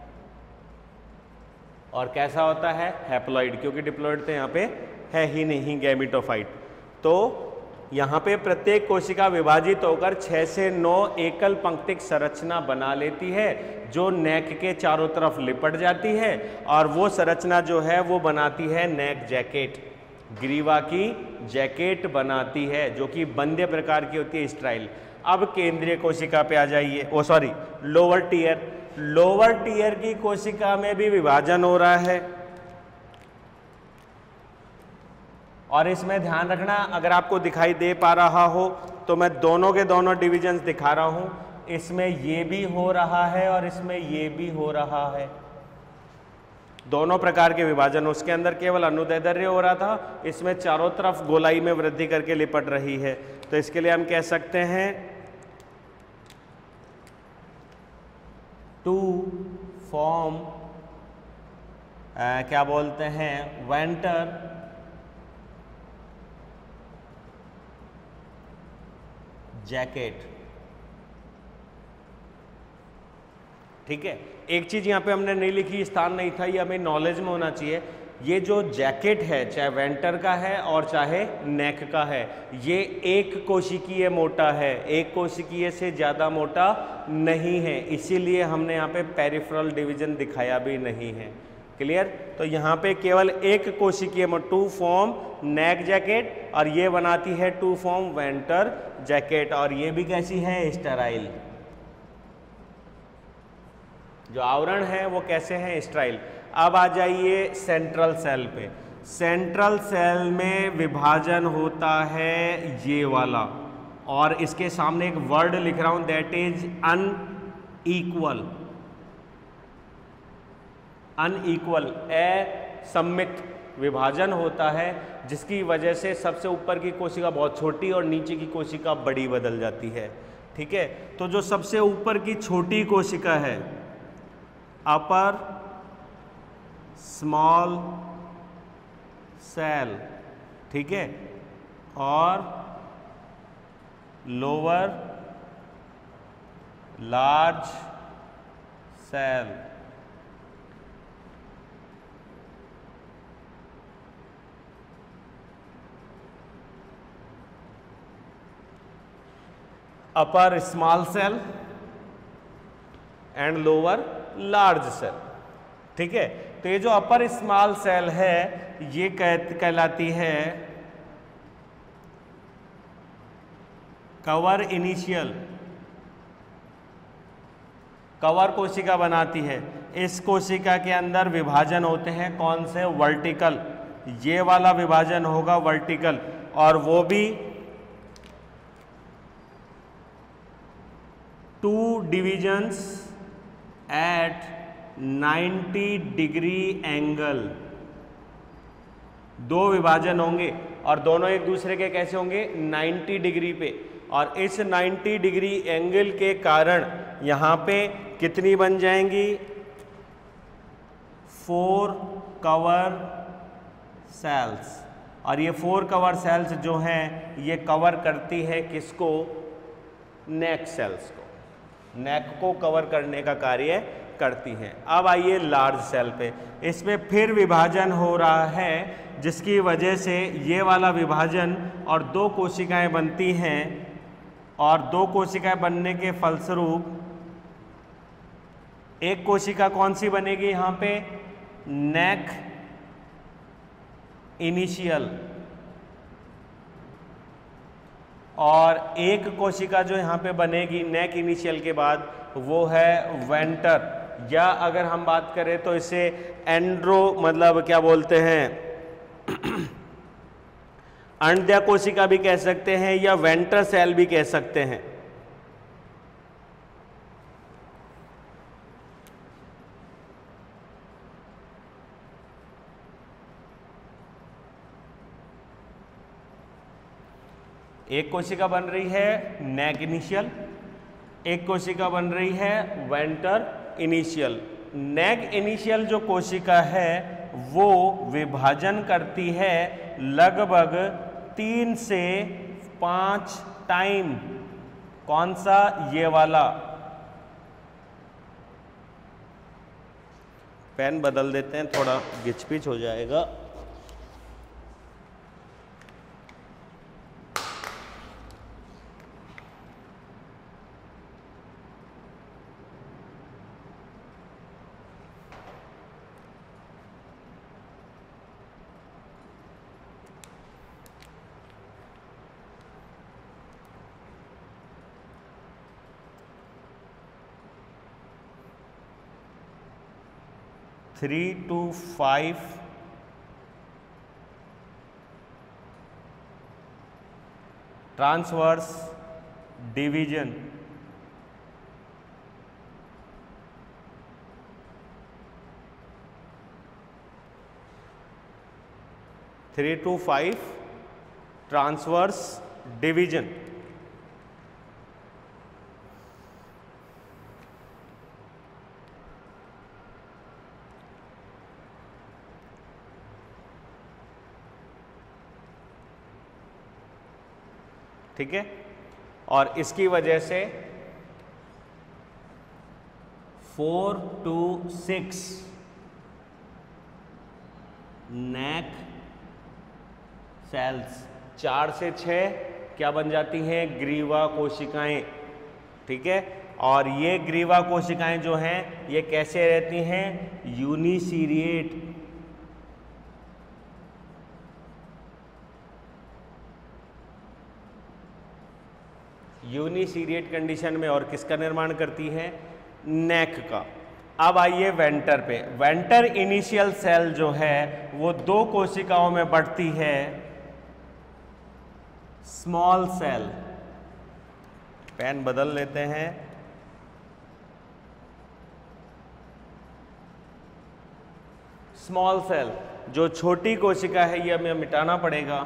और कैसा होता है, हैप्लॉइड, क्योंकि डिप्लॉइड तो यहाँ पे है ही नहीं, गैमेटोफाइट। तो यहाँ पे प्रत्येक कोशिका विभाजित होकर छह से नौ एकल पंक्तिक संरचना बना लेती है, जो नेक के चारों तरफ लिपट जाती है, और वो संरचना जो है वो बनाती है नेक जैकेट, ग्रीवा की जैकेट बनाती है, जो कि बंदे प्रकार की होती है, स्ट्राइल। अब केंद्रीय कोशिका पे आ जाइए, oh sorry lower tier. Lower tier की कोशिका में भी विभाजन हो रहा है, और इसमें ध्यान रखना, अगर आपको दिखाई दे पा रहा हो तो मैं दोनों के दोनों डिविजन्स दिखा रहा हूं। इसमें ये भी हो रहा है और इसमें ये भी हो रहा है, दोनों प्रकार के विभाजन। उसके अंदर केवल अनुदैर्ध्य हो रहा था, इसमें चारों तरफ गोलाई में वृद्धि करके लिपट रही है। तो इसके लिए हम कह सकते हैं टू फॉर्म क्या बोलते हैं, वेंटर जैकेट। ठीक है, एक चीज यहां पे हमने नहीं लिखी, स्थान नहीं था, ये हमें नॉलेज में होना चाहिए। ये जो जैकेट है, चाहे वेंटर का है और चाहे नेक का है, ये एक कोशिकीय मोटा है, एक कोशिकीय से ज़्यादा मोटा नहीं है, इसीलिए हमने यहाँ पे पेरिफेरल डिवीजन दिखाया भी नहीं है। क्लियर? तो यहाँ पे केवल एक कोशिकीय टू फॉर्म नेक जैकेट, और ये बनाती है टू फॉर्म वेंटर जैकेट, और ये भी कैसी है, स्टेराइल। जो आवरण है वो कैसे है, स्टेराइल। अब आ जाइए सेंट्रल सेल पे। सेंट्रल सेल में विभाजन होता है ये वाला, और इसके सामने एक वर्ड लिख रहा हूं, दैट इज अनइक्वल। अनइक्वल, असममित विभाजन होता है, जिसकी वजह से सबसे ऊपर की कोशिका बहुत छोटी और नीचे की कोशिका बड़ी बदल जाती है। ठीक है, तो जो सबसे ऊपर की छोटी कोशिका है, अपर स्मॉल सेल, ठीक है, और lower large cell. Upper small cell and lower large cell. ठीक है, तो ये जो अपर स्मॉल सेल है ये कह कहलाती है कवर इनिशियल। कवर कोशिका बनाती है। इस कोशिका के अंदर विभाजन होते हैं कौन से, वर्टिकल। ये वाला विभाजन होगा वर्टिकल, और वो भी two divisions at ninety degree angle. दो विभाजन होंगे और दोनों एक दूसरे के कैसे होंगे, नाइंटी डिग्री पे, और इस नाइंटी डिग्री एंगल के कारण यहाँ पे कितनी बन जाएंगी, फोर कवर सेल्स। और ये फोर कवर सेल्स जो हैं ये कवर करती है किसको, नेक सेल्स को, नेक को कवर करने का कार्य करती हैं। अब आइए लार्ज सेल पे। इसमें फिर विभाजन हो रहा है, जिसकी वजह से ये वाला विभाजन और दो कोशिकाएं बनती हैं, और दो कोशिकाएं बनने के फलस्वरूप एक कोशिका कौन सी बनेगी यहाँ पे, नेक इनिशियल, और एक कोशिका जो यहाँ पे बनेगी नेक इनिशियल के बाद वो है वेंटर, या अगर हम बात करें तो इसे एंड्रो मतलब क्या बोलते हैं अंड्या कोशिका भी कह सकते हैं, या वेंटर सेल भी कह सकते हैं। एक कोशिका बन रही है नेक इनिशियल, एक कोशिका बन रही है वेंटर इनिशियल। नेक इनिशियल जो कोशिका है वो विभाजन करती है लगभग तीन से पाँच टाइम। कौन सा? ये वाला। पेन बदल देते हैं, थोड़ा घिचपिच हो जाएगा। Three two five transverse division. Three two five transverse division. ठीक है, और इसकी वजह से four two six neck cells, चार से छः क्या बन जाती हैं? ग्रीवा कोशिकाएं। ठीक है, और ये ग्रीवा कोशिकाएं जो हैं ये कैसे रहती हैं? यूनिसीरिएट। यूनिसीरिएट कंडीशन में, और किसका निर्माण करती है? नेक का। अब आइए वेंटर पे। वेंटर इनिशियल सेल जो है वो दो कोशिकाओं में बढ़ती है, स्मॉल सेल। पेन बदल लेते हैं। स्मॉल सेल, जो छोटी कोशिका है ये हमें मिटाना पड़ेगा।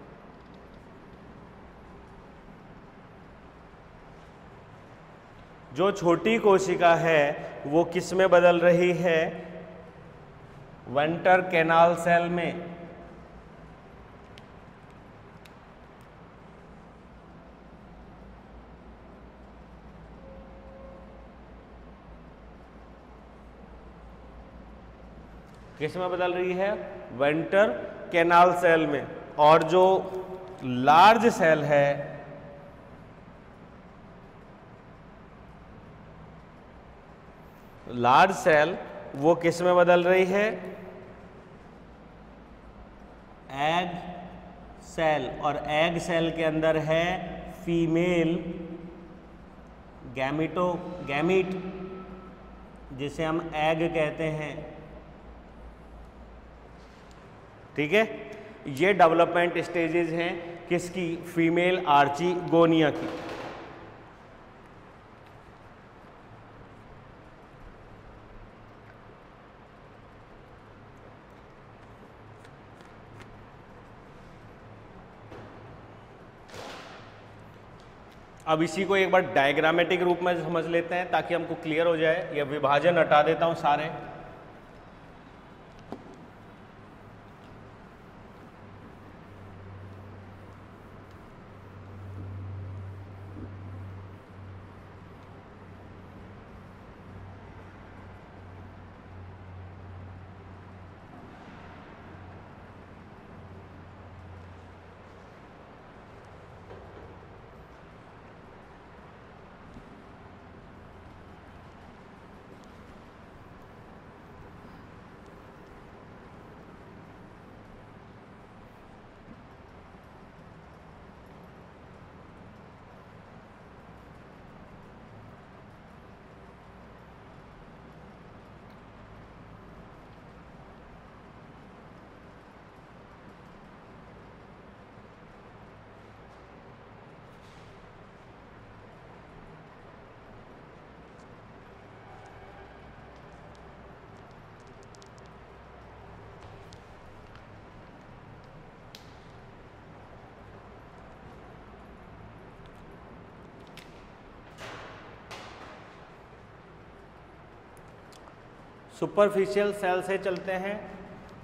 जो छोटी कोशिका है वो किस में बदल रही है? वेंटर कैनाल सेल में। किस में बदल रही है? वेंटर कैनाल सेल में। और जो लार्ज सेल है लार्ज सेल वो किस में बदल रही है? Egg cell. और एग सेल के अंदर है फीमेल गैमिटो गैमिट, जिसे हम एग कहते हैं। ठीक है, ये डेवलपमेंट स्टेजेस हैं किसकी? फीमेल आर्चिगोनिया की। अब इसी को एक बार डायग्रामेटिक रूप में समझ लेते हैं ताकि हमको क्लियर हो जाए। यह विभाजन हटा देता हूं सारे। सुपरफिशियल सेल से चलते हैं।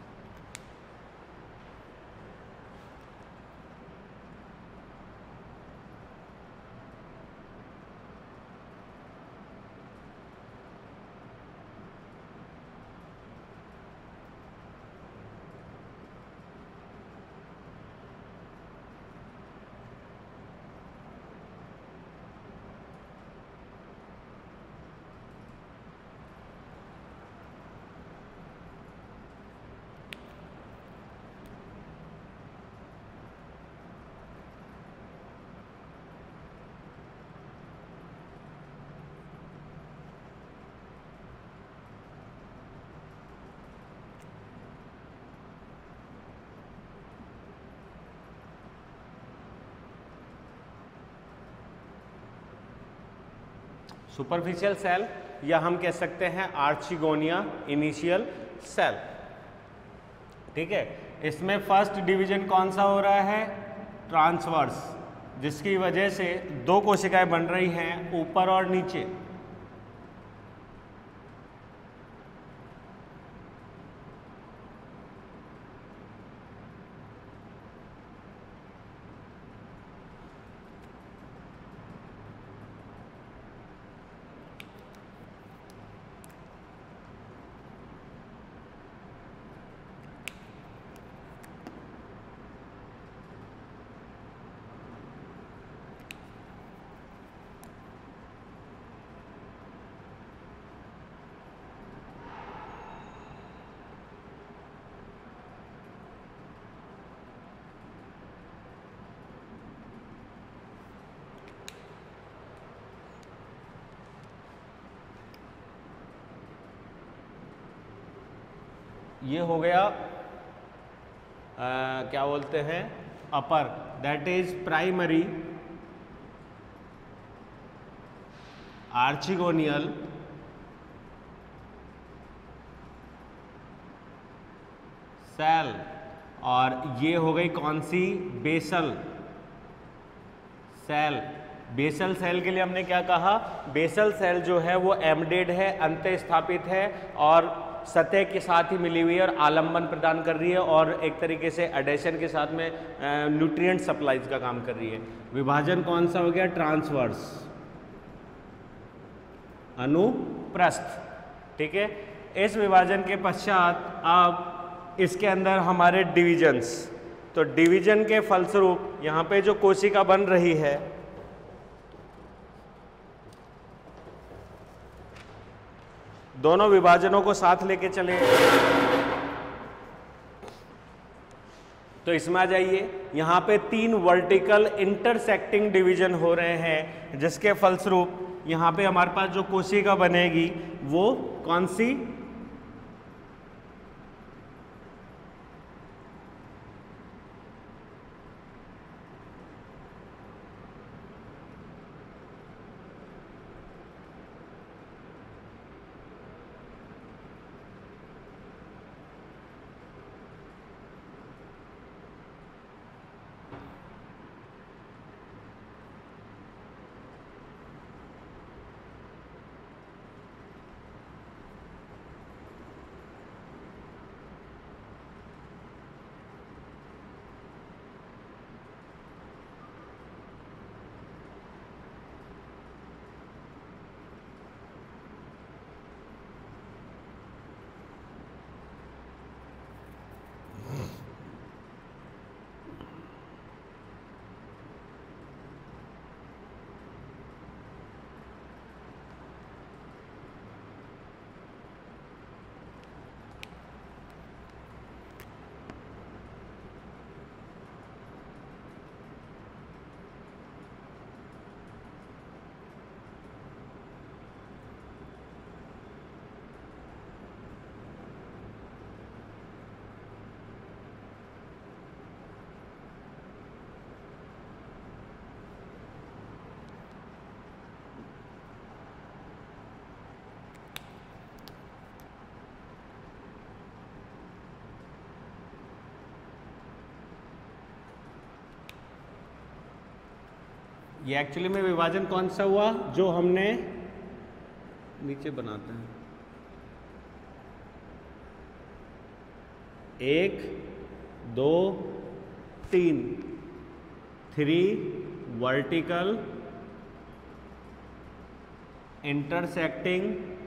सुपरफिशियल सेल, या हम कह सकते हैं आर्चिगोनिया इनिशियल सेल। ठीक है, इसमें फर्स्ट डिवीजन कौन सा हो रहा है? ट्रांसवर्स, जिसकी वजह से दो कोशिकाएं बन रही हैं ऊपर और नीचे। ये हो गया आ, क्या बोलते हैं upper, that is primary archegonial cell, और ये हो गई कौन सी? Basal cell. बेसल सेल के लिए हमने क्या कहा? बेसल सेल जो है वो एम्बेडेड है, अंत स्थापित है और सतह के साथ ही मिली हुई है और आलंबन प्रदान कर रही है और एक तरीके से एडेशन के साथ में न्यूट्रिएंट सप्लाईज का काम कर रही है। विभाजन कौन सा हो गया? ट्रांसवर्स, अनुप्रस्थ। ठीक है, इस विभाजन के पश्चात अब इसके अंदर हमारे डिविजन्स, तो डिवीजन के फलस्वरूप यहाँ पे जो कोशिका बन रही है दोनों विभाजनों को साथ लेके चले तो इसमें आ जाइए, यहाँ पे तीन वर्टिकल इंटरसेक्टिंग डिवीजन हो रहे हैं, जिसके फलस्वरूप यहाँ पे हमारे पास जो कोशिका बनेगी वो कौन सी? ये एक्चुअली में विभाजन कौन सा हुआ? जो हमने नीचे बनाते हैं, एक दो तीन, थ्री वर्टिकल इंटरसेक्टिंग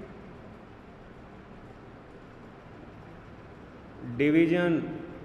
डिवीजन,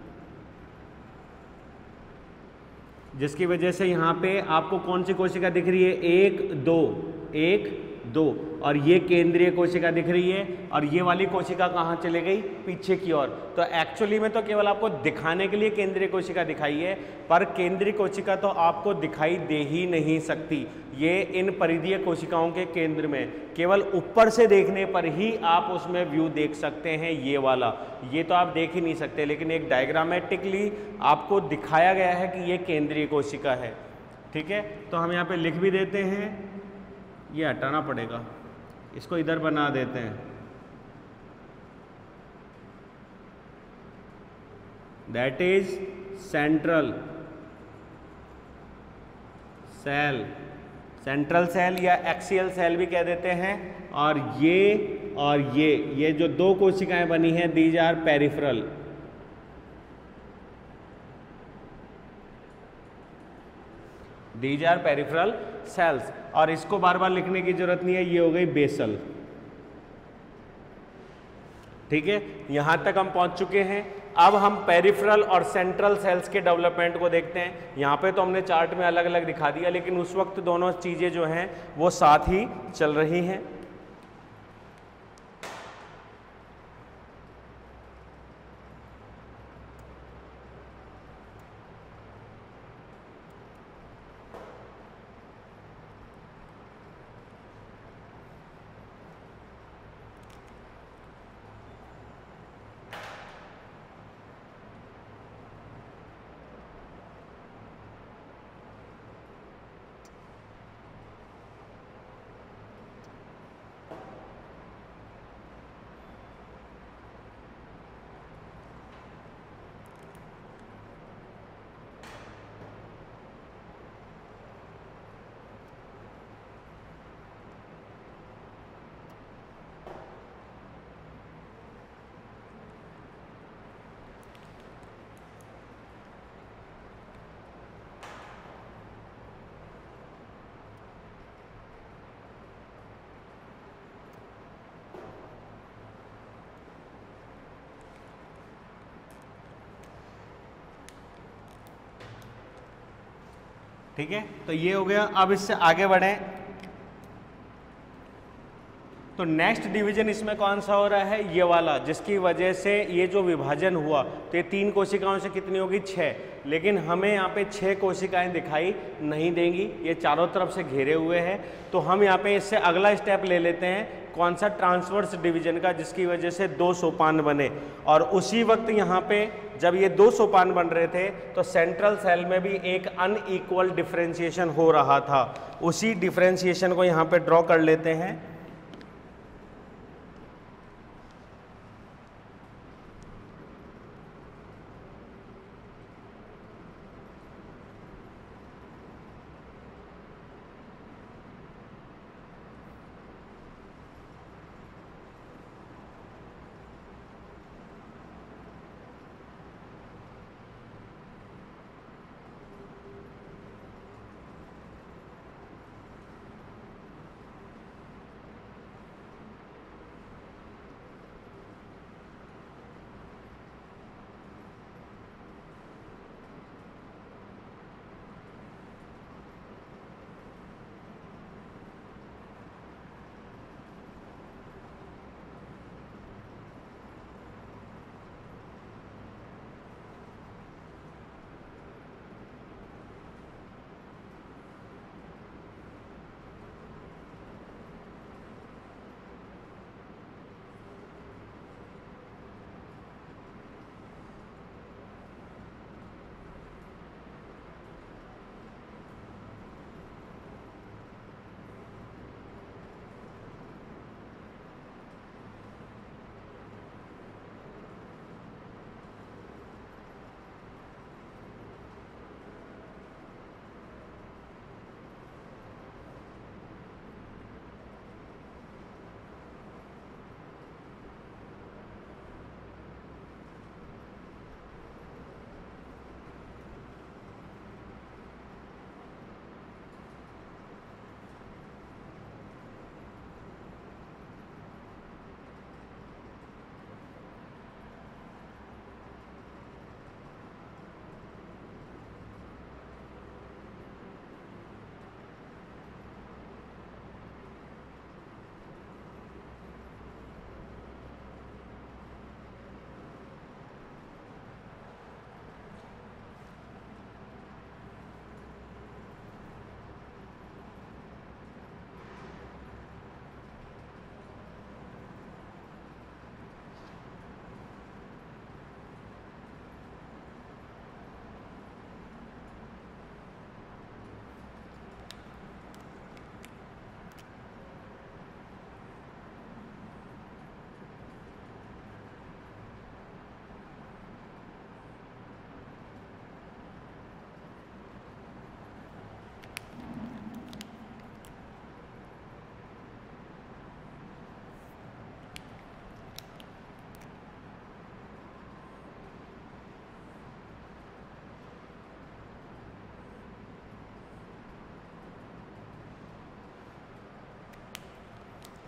जिसकी वजह से यहाँ पे आपको कौन सी कोशिका दिख रही है? एक दो, एक दो, और ये केंद्रीय कोशिका दिख रही है, और ये वाली कोशिका कहाँ चले गई? पीछे की ओर। तो एक्चुअली में तो केवल आपको दिखाने के लिए केंद्रीय कोशिका दिखाई है, पर केंद्रीय कोशिका तो आपको दिखाई दे ही नहीं सकती। ये इन परिधीय कोशिकाओं के केंद्र में केवल ऊपर से देखने पर ही आप उसमें व्यू देख सकते हैं, ये वाला, ये तो आप देख ही नहीं सकते, लेकिन एक डायग्रामेटिकली आपको दिखाया गया है कि ये केंद्रीय कोशिका है। ठीक है, तो हम यहाँ पे लिख भी देते हैं, ये हटाना पड़ेगा, इसको इधर बना देते हैं। That is central cell, central cell या एक्सियल सेल भी कह देते हैं। और ये और ये ये जो दो कोशिकाएं बनी हैं, these are peripheral. These are peripheral cells. और इसको बार बार लिखने की जरूरत नहीं है, ये हो गई बेसल। ठीक है, यहां तक हम पहुंच चुके हैं। अब हम पेरिफेरल और सेंट्रल सेल्स के डेवलपमेंट को देखते हैं। यहाँ पे तो हमने चार्ट में अलग अलग दिखा दिया, लेकिन उस वक्त दोनों चीज़ें जो हैं वो साथ ही चल रही हैं। ठीक है, तो ये हो गया। अब इससे आगे बढ़ें तो नेक्स्ट डिवीजन इसमें कौन सा हो रहा है, ये वाला, जिसकी वजह से ये जो विभाजन हुआ तो ये तीन कोशिकाओं से कितनी होगी, छः। लेकिन हमें यहाँ पे छः कोशिकाएं दिखाई नहीं देंगी, ये चारों तरफ से घेरे हुए हैं। तो हम यहाँ पे इससे अगला स्टेप ले लेते हैं, कौन सा, ट्रांसवर्स डिवीजन का, जिसकी वजह से दो सोपान बने। और उसी वक्त यहाँ पे जब ये दो सोपान बन रहे थे तो सेंट्रल सेल में भी एक अनइक्वल डिफरेंशिएशन हो रहा था। उसी डिफरेंशिएशन को यहाँ पे ड्रॉ कर लेते हैं।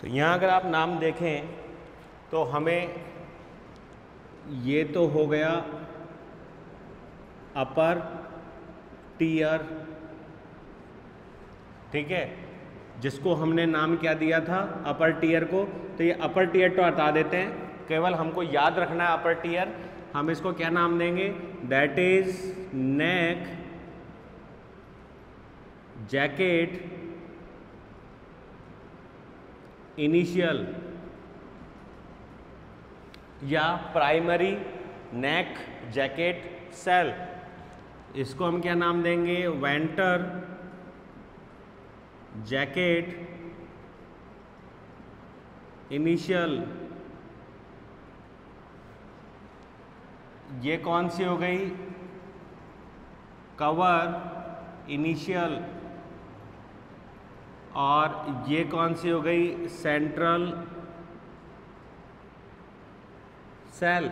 तो यहाँ अगर आप नाम देखें तो हमें ये तो हो गया अपर टीयर, ठीक है, जिसको हमने नाम क्या दिया था, अपर टीयर को। तो ये अपर टीयर तो हटा देते हैं, केवल हमको याद रखना है अपर टीयर। हम इसको क्या नाम देंगे, that is neck jacket initial या प्राइमरी नेक जैकेट सेल। इसको हम क्या नाम देंगे, वेंटर जैकेट इनिशियल। ये कौन सी हो गई, कवर इनिशियल। और ये कौन सी हो गई, सेंट्रल सेल।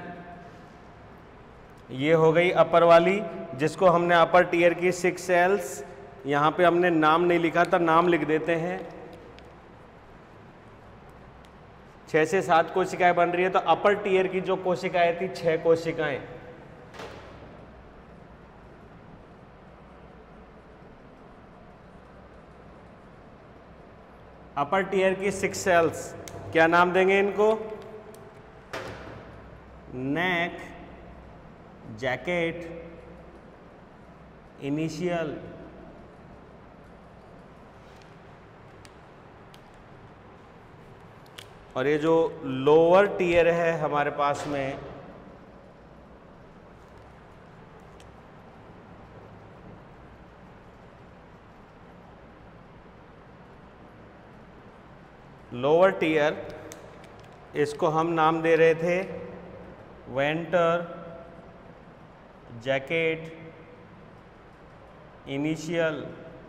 ये हो गई अपर वाली, जिसको हमने अपर टीयर की सिक्स सेल्स, यहाँ पे हमने नाम नहीं लिखा था, नाम लिख देते हैं। छह से सात कोशिकाएं बन रही है, तो अपर टीयर की जो कोशिकाएं थी छह कोशिकाएं। अपर टीयर की सिक्स सेल्स, क्या नाम देंगे इनको, नेक जैकेट इनिशियल। और ये जो लोअर टीयर है हमारे पास में, लोअर टीयर, इसको हम नाम दे रहे थे वेंटर जैकेट इनिशियल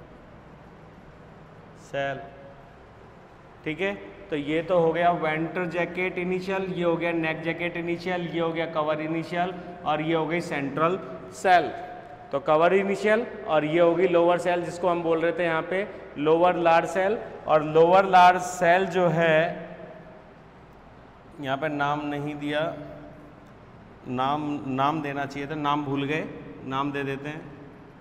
सेल, ठीक है। तो ये तो हो गया वेंटर जैकेट इनिशियल, ये हो गया नेक जैकेट इनिशियल, ये हो गया कवर इनिशियल, और ये हो गई सेंट्रल सेल। तो कवर इनिशियल और ये होगी लोअर सेल, जिसको हम बोल रहे थे यहाँ पे लोअर लार्ज सेल। और लोअर लार्ज सेल जो है, यहाँ पे नाम नहीं दिया, नाम नाम देना चाहिए था, नाम भूल गए, नाम दे देते हैं।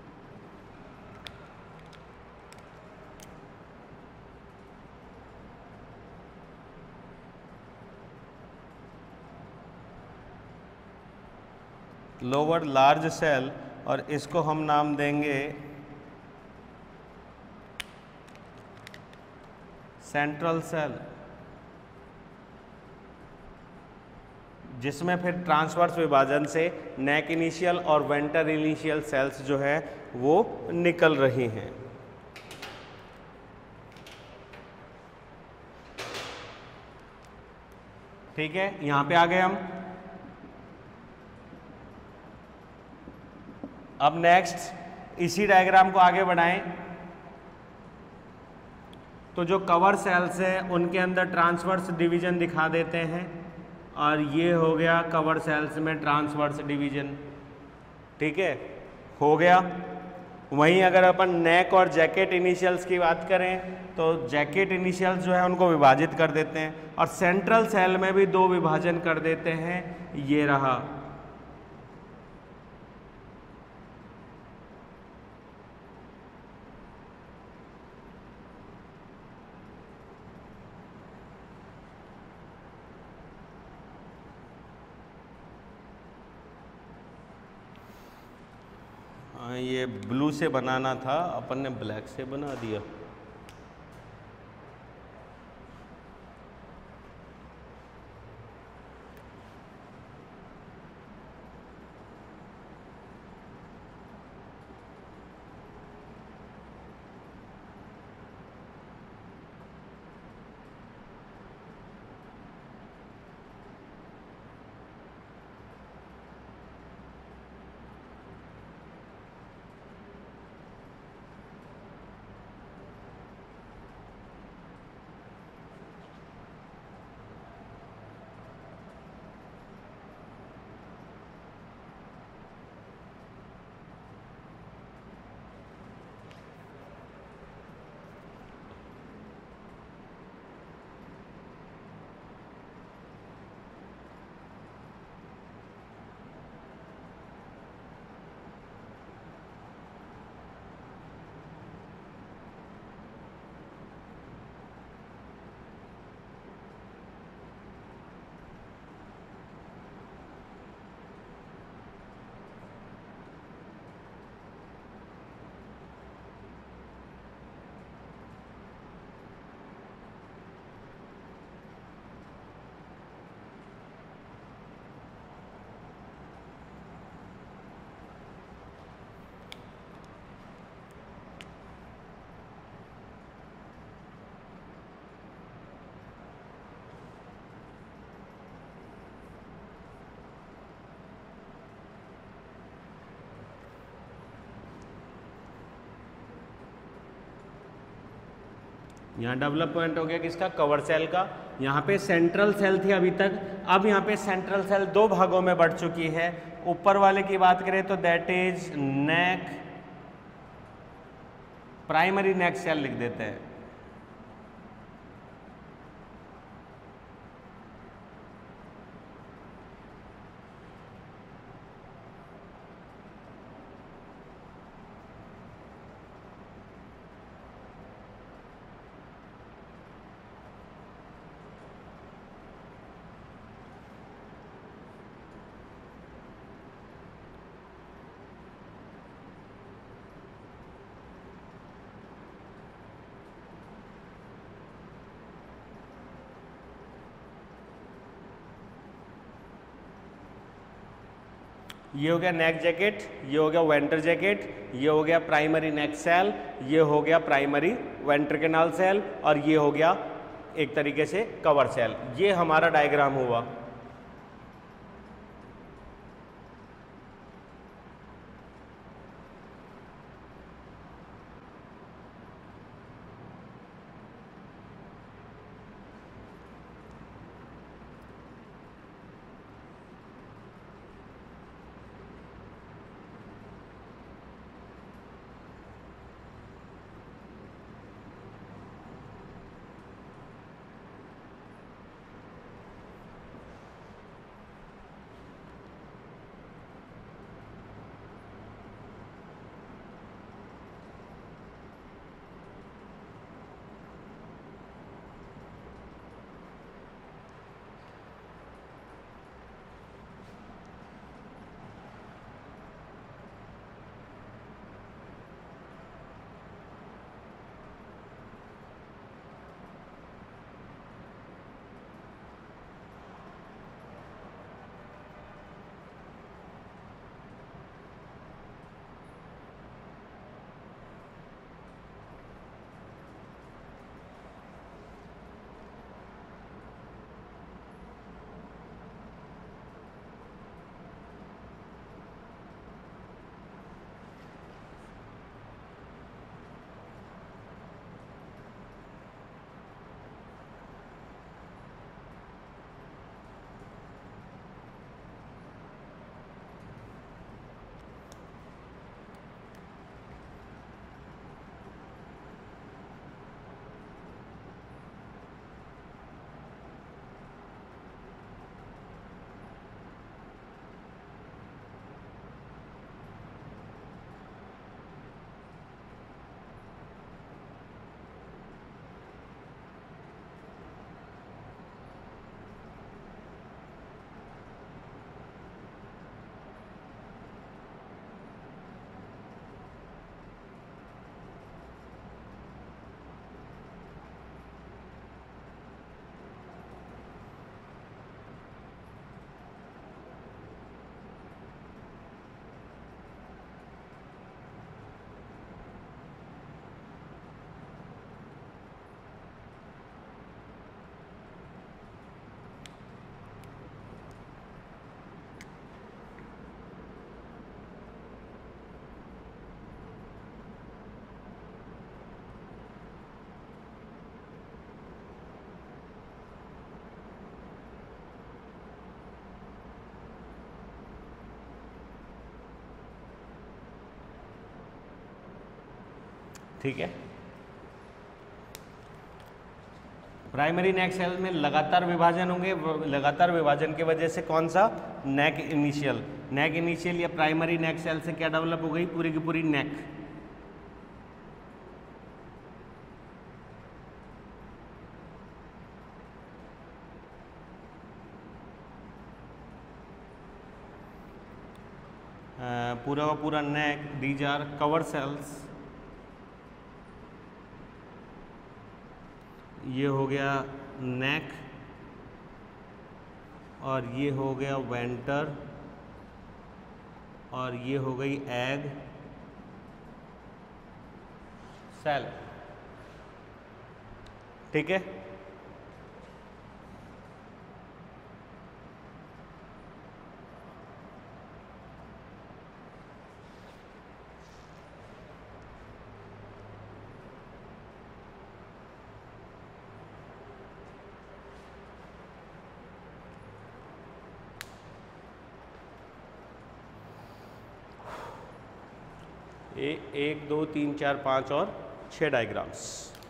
लोअर लार्ज सेल, और इसको हम नाम देंगे सेंट्रल सेल, जिसमें फिर ट्रांसवर्स विभाजन से नेक इनिशियल और वेंटर इनिशियल सेल्स जो है वो निकल रही हैं। ठीक है, यहां पे आ गए हम। अब नेक्स्ट इसी डायग्राम को आगे बढ़ाएं, तो जो कवर सेल्स हैं उनके अंदर ट्रांसवर्स डिवीजन दिखा देते हैं, और ये हो गया कवर सेल्स में ट्रांसवर्स डिवीजन, ठीक है, हो गया। वहीं अगर अपन नेक और जैकेट इनिशियल्स की बात करें, तो जैकेट इनिशियल्स जो है उनको विभाजित कर देते हैं, और सेंट्रल सेल में भी दो विभाजन कर देते हैं, ये रहा। ये ब्लू से बनाना था, अपन ने ब्लैक से बना दिया। यहाँ डेवलपमेंट हो गया किसका, कवर सेल का। यहाँ पे सेंट्रल सेल थी अभी तक, अब यहाँ पे सेंट्रल सेल दो भागों में बढ़ चुकी है। ऊपर वाले की बात करें तो that is neck, primary neck cell लिख देते हैं। ये हो गया नेक जैकेट, ये हो गया वेंटर जैकेट, ये हो गया प्राइमरी नेक सेल, ये हो गया प्राइमरी वेंटर कैनाल सेल, और ये हो गया एक तरीके से कवर सेल। ये हमारा डायग्राम हुआ। ठीक है। प्राइमरी नेक सेल में लगातार विभाजन होंगे, लगातार विभाजन की वजह से कौन सा, नेक इनिशियल। नेक इनिशियल या प्राइमरी नेक सेल से क्या डेवलप हो गई, पूरी की पूरी नेक। पूरा का पूरा neck, these are cover cells. ये हो गया नेक और ये हो गया वेंटर और ये हो गई एग सेल। ठीक है। ए, एक दो तीन चार पाँच और छः डायग्राम्स।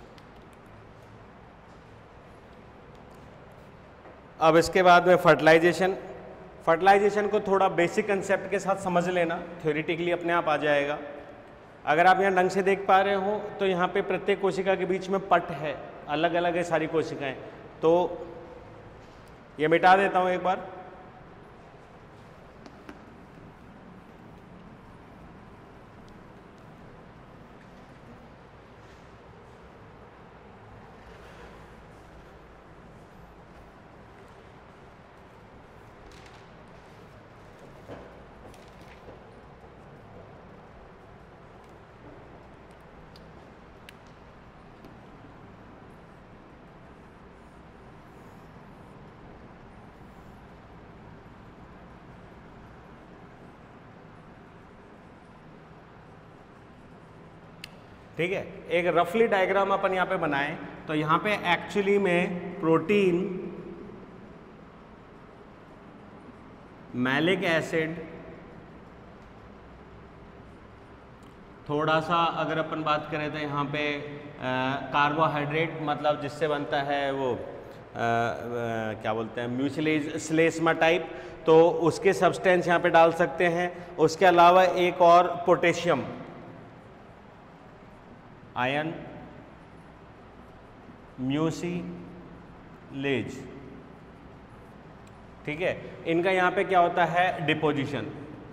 अब इसके बाद में फर्टिलाइजेशन। फर्टिलाइजेशन को थोड़ा बेसिक कंसेप्ट के साथ समझ लेना, थ्योरेटिकली अपने आप आ जाएगा। अगर आप यहाँ ढंग से देख पा रहे हो तो यहाँ पे प्रत्येक कोशिका के बीच में पट है, अलग अलग है सारी कोशिकाएं। तो ये मिटा देता हूँ एक बार। ठीक है, एक रफली डायग्राम अपन यहाँ पे बनाएं तो यहाँ पे एक्चुअली में प्रोटीन, मैलिक एसिड, थोड़ा सा अगर अपन बात करें तो यहाँ पे कार्बोहाइड्रेट, मतलब जिससे बनता है वो आ, आ, क्या बोलते हैं म्यूसिलेज स्लेस्मा टाइप, तो उसके सब्सटेंस यहाँ पे डाल सकते हैं। उसके अलावा एक और पोटेशियम आयन, म्यूसिलेज, ठीक है। इनका यहाँ पे क्या होता है डिपोजिशन।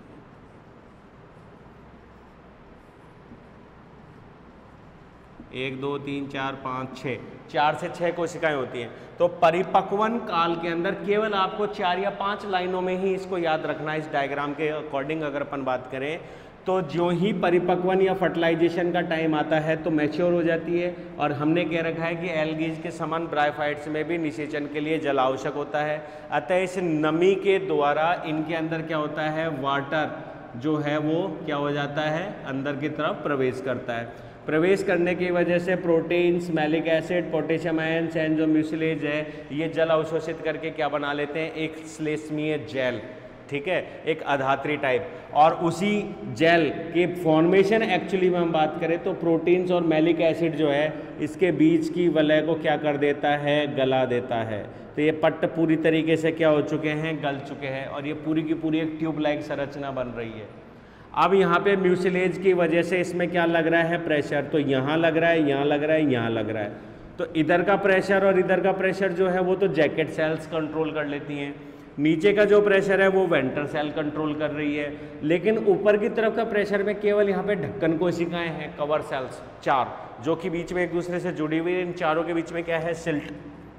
एक दो तीन चार पाँच छः, चार से छः कोशिकाएं होती हैं। तो परिपक्वन काल के अंदर केवल आपको चार या पांच लाइनों में ही इसको याद रखना है। इस डायग्राम के अकॉर्डिंग अगर अपन बात करें तो जो ही परिपक्वन या फर्टिलाइजेशन का टाइम आता है तो मैच्योर हो जाती है। और हमने कह रखा है कि एल्गीज के समान ब्रायोफाइट्स में भी निषेचन के लिए जल आवश्यक होता है। अतः इस नमी के द्वारा इनके अंदर क्या होता है, वाटर जो है वो क्या हो जाता है, अंदर की तरफ प्रवेश करता है। प्रवेश करने की वजह से proteins, malic acid, potassium ion and जो म्यूसिलेज है ये जल अवशोषित करके क्या बना लेते हैं, एक श्लेष्मीय जेल, ठीक है, एक अधात्री टाइप। और उसी जेल के फॉर्मेशन एक्चुअली में हम बात करें तो प्रोटीन्स और मैलिक एसिड जो है इसके बीच की वलय को क्या कर देता है, गला देता है। तो ये पट्ट पूरी तरीके से क्या हो चुके हैं, गल चुके हैं और ये पूरी की पूरी एक ट्यूब लाइक संरचना बन रही है। अब यहाँ पे म्यूसिलेज की वजह से इसमें क्या लग रहा है, प्रेशर। तो यहाँ लग रहा है, यहाँ लग रहा है, यहाँ लग रहा है। तो इधर का प्रेशर और इधर का प्रेशर जो है वो तो जैकेट सेल्स कंट्रोल कर लेती हैं। नीचे का जो प्रेशर है वो वेंट्रल सेल कंट्रोल कर रही है। लेकिन ऊपर की तरफ का प्रेशर में केवल यहाँ पे ढक्कन कोशिकाएं हैं, कवर सेल्स चार, जो कि बीच में एक दूसरे से जुड़ी हुई है। इन चारों के बीच में क्या है, सिल्ट।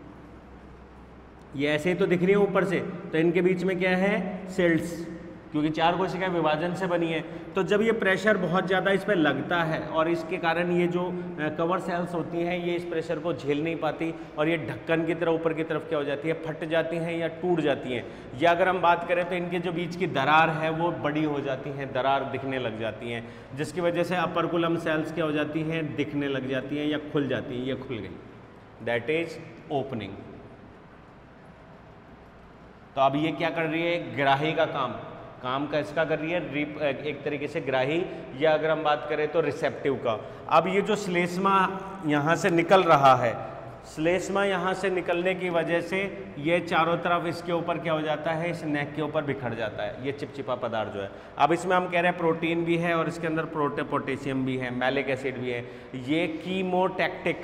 ये ऐसे ही तो दिख रही है ऊपर से, तो इनके बीच में क्या है, सिल्ट्स, क्योंकि चार कोशिकाएं विभाजन से बनी है। तो जब ये प्रेशर बहुत ज़्यादा इस पर लगता है और इसके कारण ये जो कवर सेल्स होती हैं ये इस प्रेशर को झेल नहीं पाती और ये ढक्कन की तरह ऊपर की तरफ क्या हो जाती है, फट जाती हैं या टूट जाती हैं। या अगर हम बात करें तो इनके जो बीच की दरार है वो बड़ी हो जाती हैं, दरार दिखने लग जाती हैं, जिसकी वजह से अपरकुलम सेल्स क्या हो जाती हैं, दिखने लग जाती हैं या खुल जाती हैं। ये खुल गई, दैट इज ओपनिंग। तो अब ये क्या कर रही है, ग्राही का काम काम का इसका कर रही है, एक तरीके से ग्राही, या अगर हम बात करें तो रिसेप्टिव का। अब ये जो श्लेष्मा यहाँ से निकल रहा है, श्लेष्मा यहाँ से निकलने की वजह से ये चारों तरफ इसके ऊपर क्या हो जाता है, इस नेक के ऊपर बिखर जाता है ये चिपचिपा पदार्थ जो है। अब इसमें हम कह रहे हैं प्रोटीन भी है और इसके अंदर प्रोटे पोटेशियम भी है, मैलिक एसिड भी है। ये कीमोटैक्टिक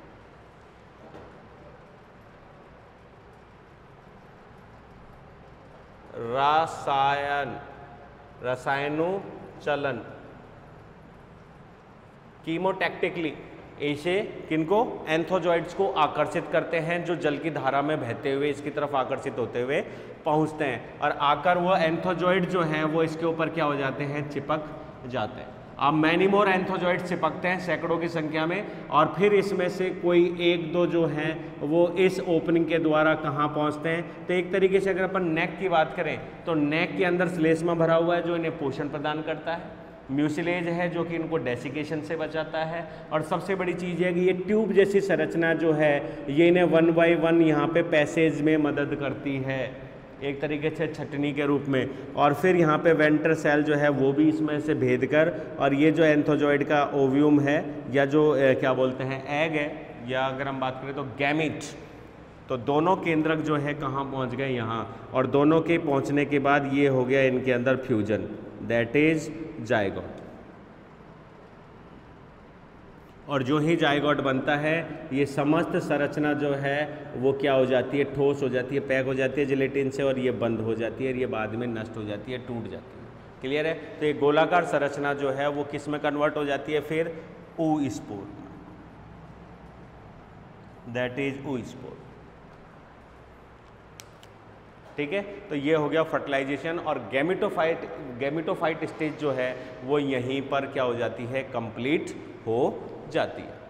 रसायन रसायनोचलन कीमोटैक्टिकली ऐसे किनको, एंथोजॉइड्स को आकर्षित करते हैं जो जल की धारा में बहते हुए इसकी तरफ आकर्षित होते हुए पहुंचते हैं और आकर वो एंथोजॉइड जो हैं वो इसके ऊपर क्या हो जाते हैं, चिपक जाते हैं। अब मैनी मोर एंथोजॉइड चिपकते हैं सैकड़ों की संख्या में और फिर इसमें से कोई एक दो जो हैं वो इस ओपनिंग के द्वारा कहाँ पहुँचते हैं। तो एक तरीके से अगर अपन नेक की बात करें तो नेक के अंदर श्लेष्मा भरा हुआ है जो इन्हें पोषण प्रदान करता है, म्यूसिलेज है जो कि इनको डेसिकेशन से बचाता है और सबसे बड़ी चीज़ है कि ये ट्यूब जैसी संरचना जो है ये इन्हें वन बाई वन यहाँ पे पैसेज में मदद करती है। एक तरीके से छटनी के रूप में, और फिर यहाँ पे वेंट्र सेल जो है वो भी इसमें से भेद कर, और ये जो एंथोजॉइड का ओव्यूम है या जो ए, क्या बोलते हैं एग है, या अगर हम बात करें तो गैमीट, तो दोनों केंद्रक जो है कहाँ पहुँच गए यहाँ, और दोनों के पहुँचने के बाद ये हो गया इनके अंदर फ्यूजन, दैट इज जाइगोट। और जो ही जाइगोट बनता है ये समस्त संरचना जो है वो क्या हो जाती है, ठोस हो जाती है, पैक हो जाती है जिलेटिन से, और ये बंद हो जाती है, और ये बाद में नष्ट हो जाती है, टूट जाती है। क्लियर है? तो ये गोलाकार संरचना जो है वो किस में कन्वर्ट हो जाती है फिर, oospore, that is oospore. ठीक है, तो ये हो गया फर्टिलाइजेशन, और गैमेटोफाइट गैमेटोफाइट स्टेज जो है वो यहीं पर क्या हो जाती है, कंप्लीट हो जाती है।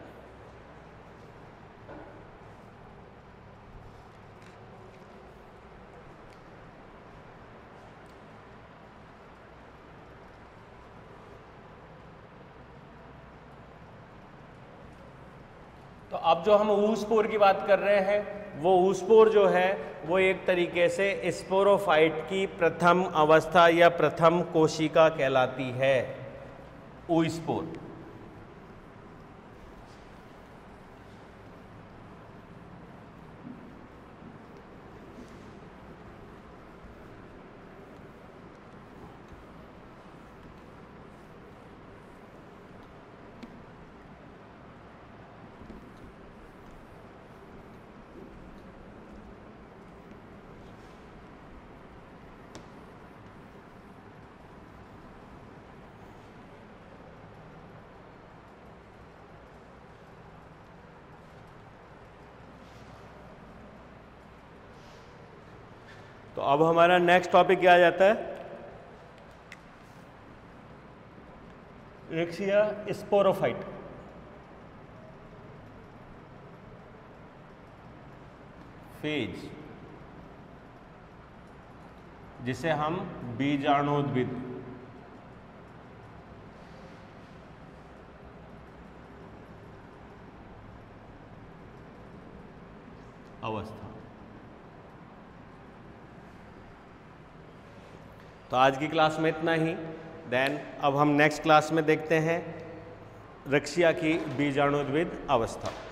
तो अब जो हम ऊस्पोर की बात कर रहे हैं, वो ऊस्पोर जो है वो एक तरीके से स्पोरोफाइट की प्रथम अवस्था या प्रथम कोशिका कहलाती है, ऊस्पोर। तो अब हमारा नेक्स्ट टॉपिक क्या आ जाता है, रिक्सिया स्पोरोफाइट। फेज, जिसे हम बीजाणुद्भिद अवस्था। तो आज की क्लास में इतना ही। देन अब हम नेक्स्ट क्लास में देखते हैं रक्सिया की बीजाणुद्भिद अवस्था।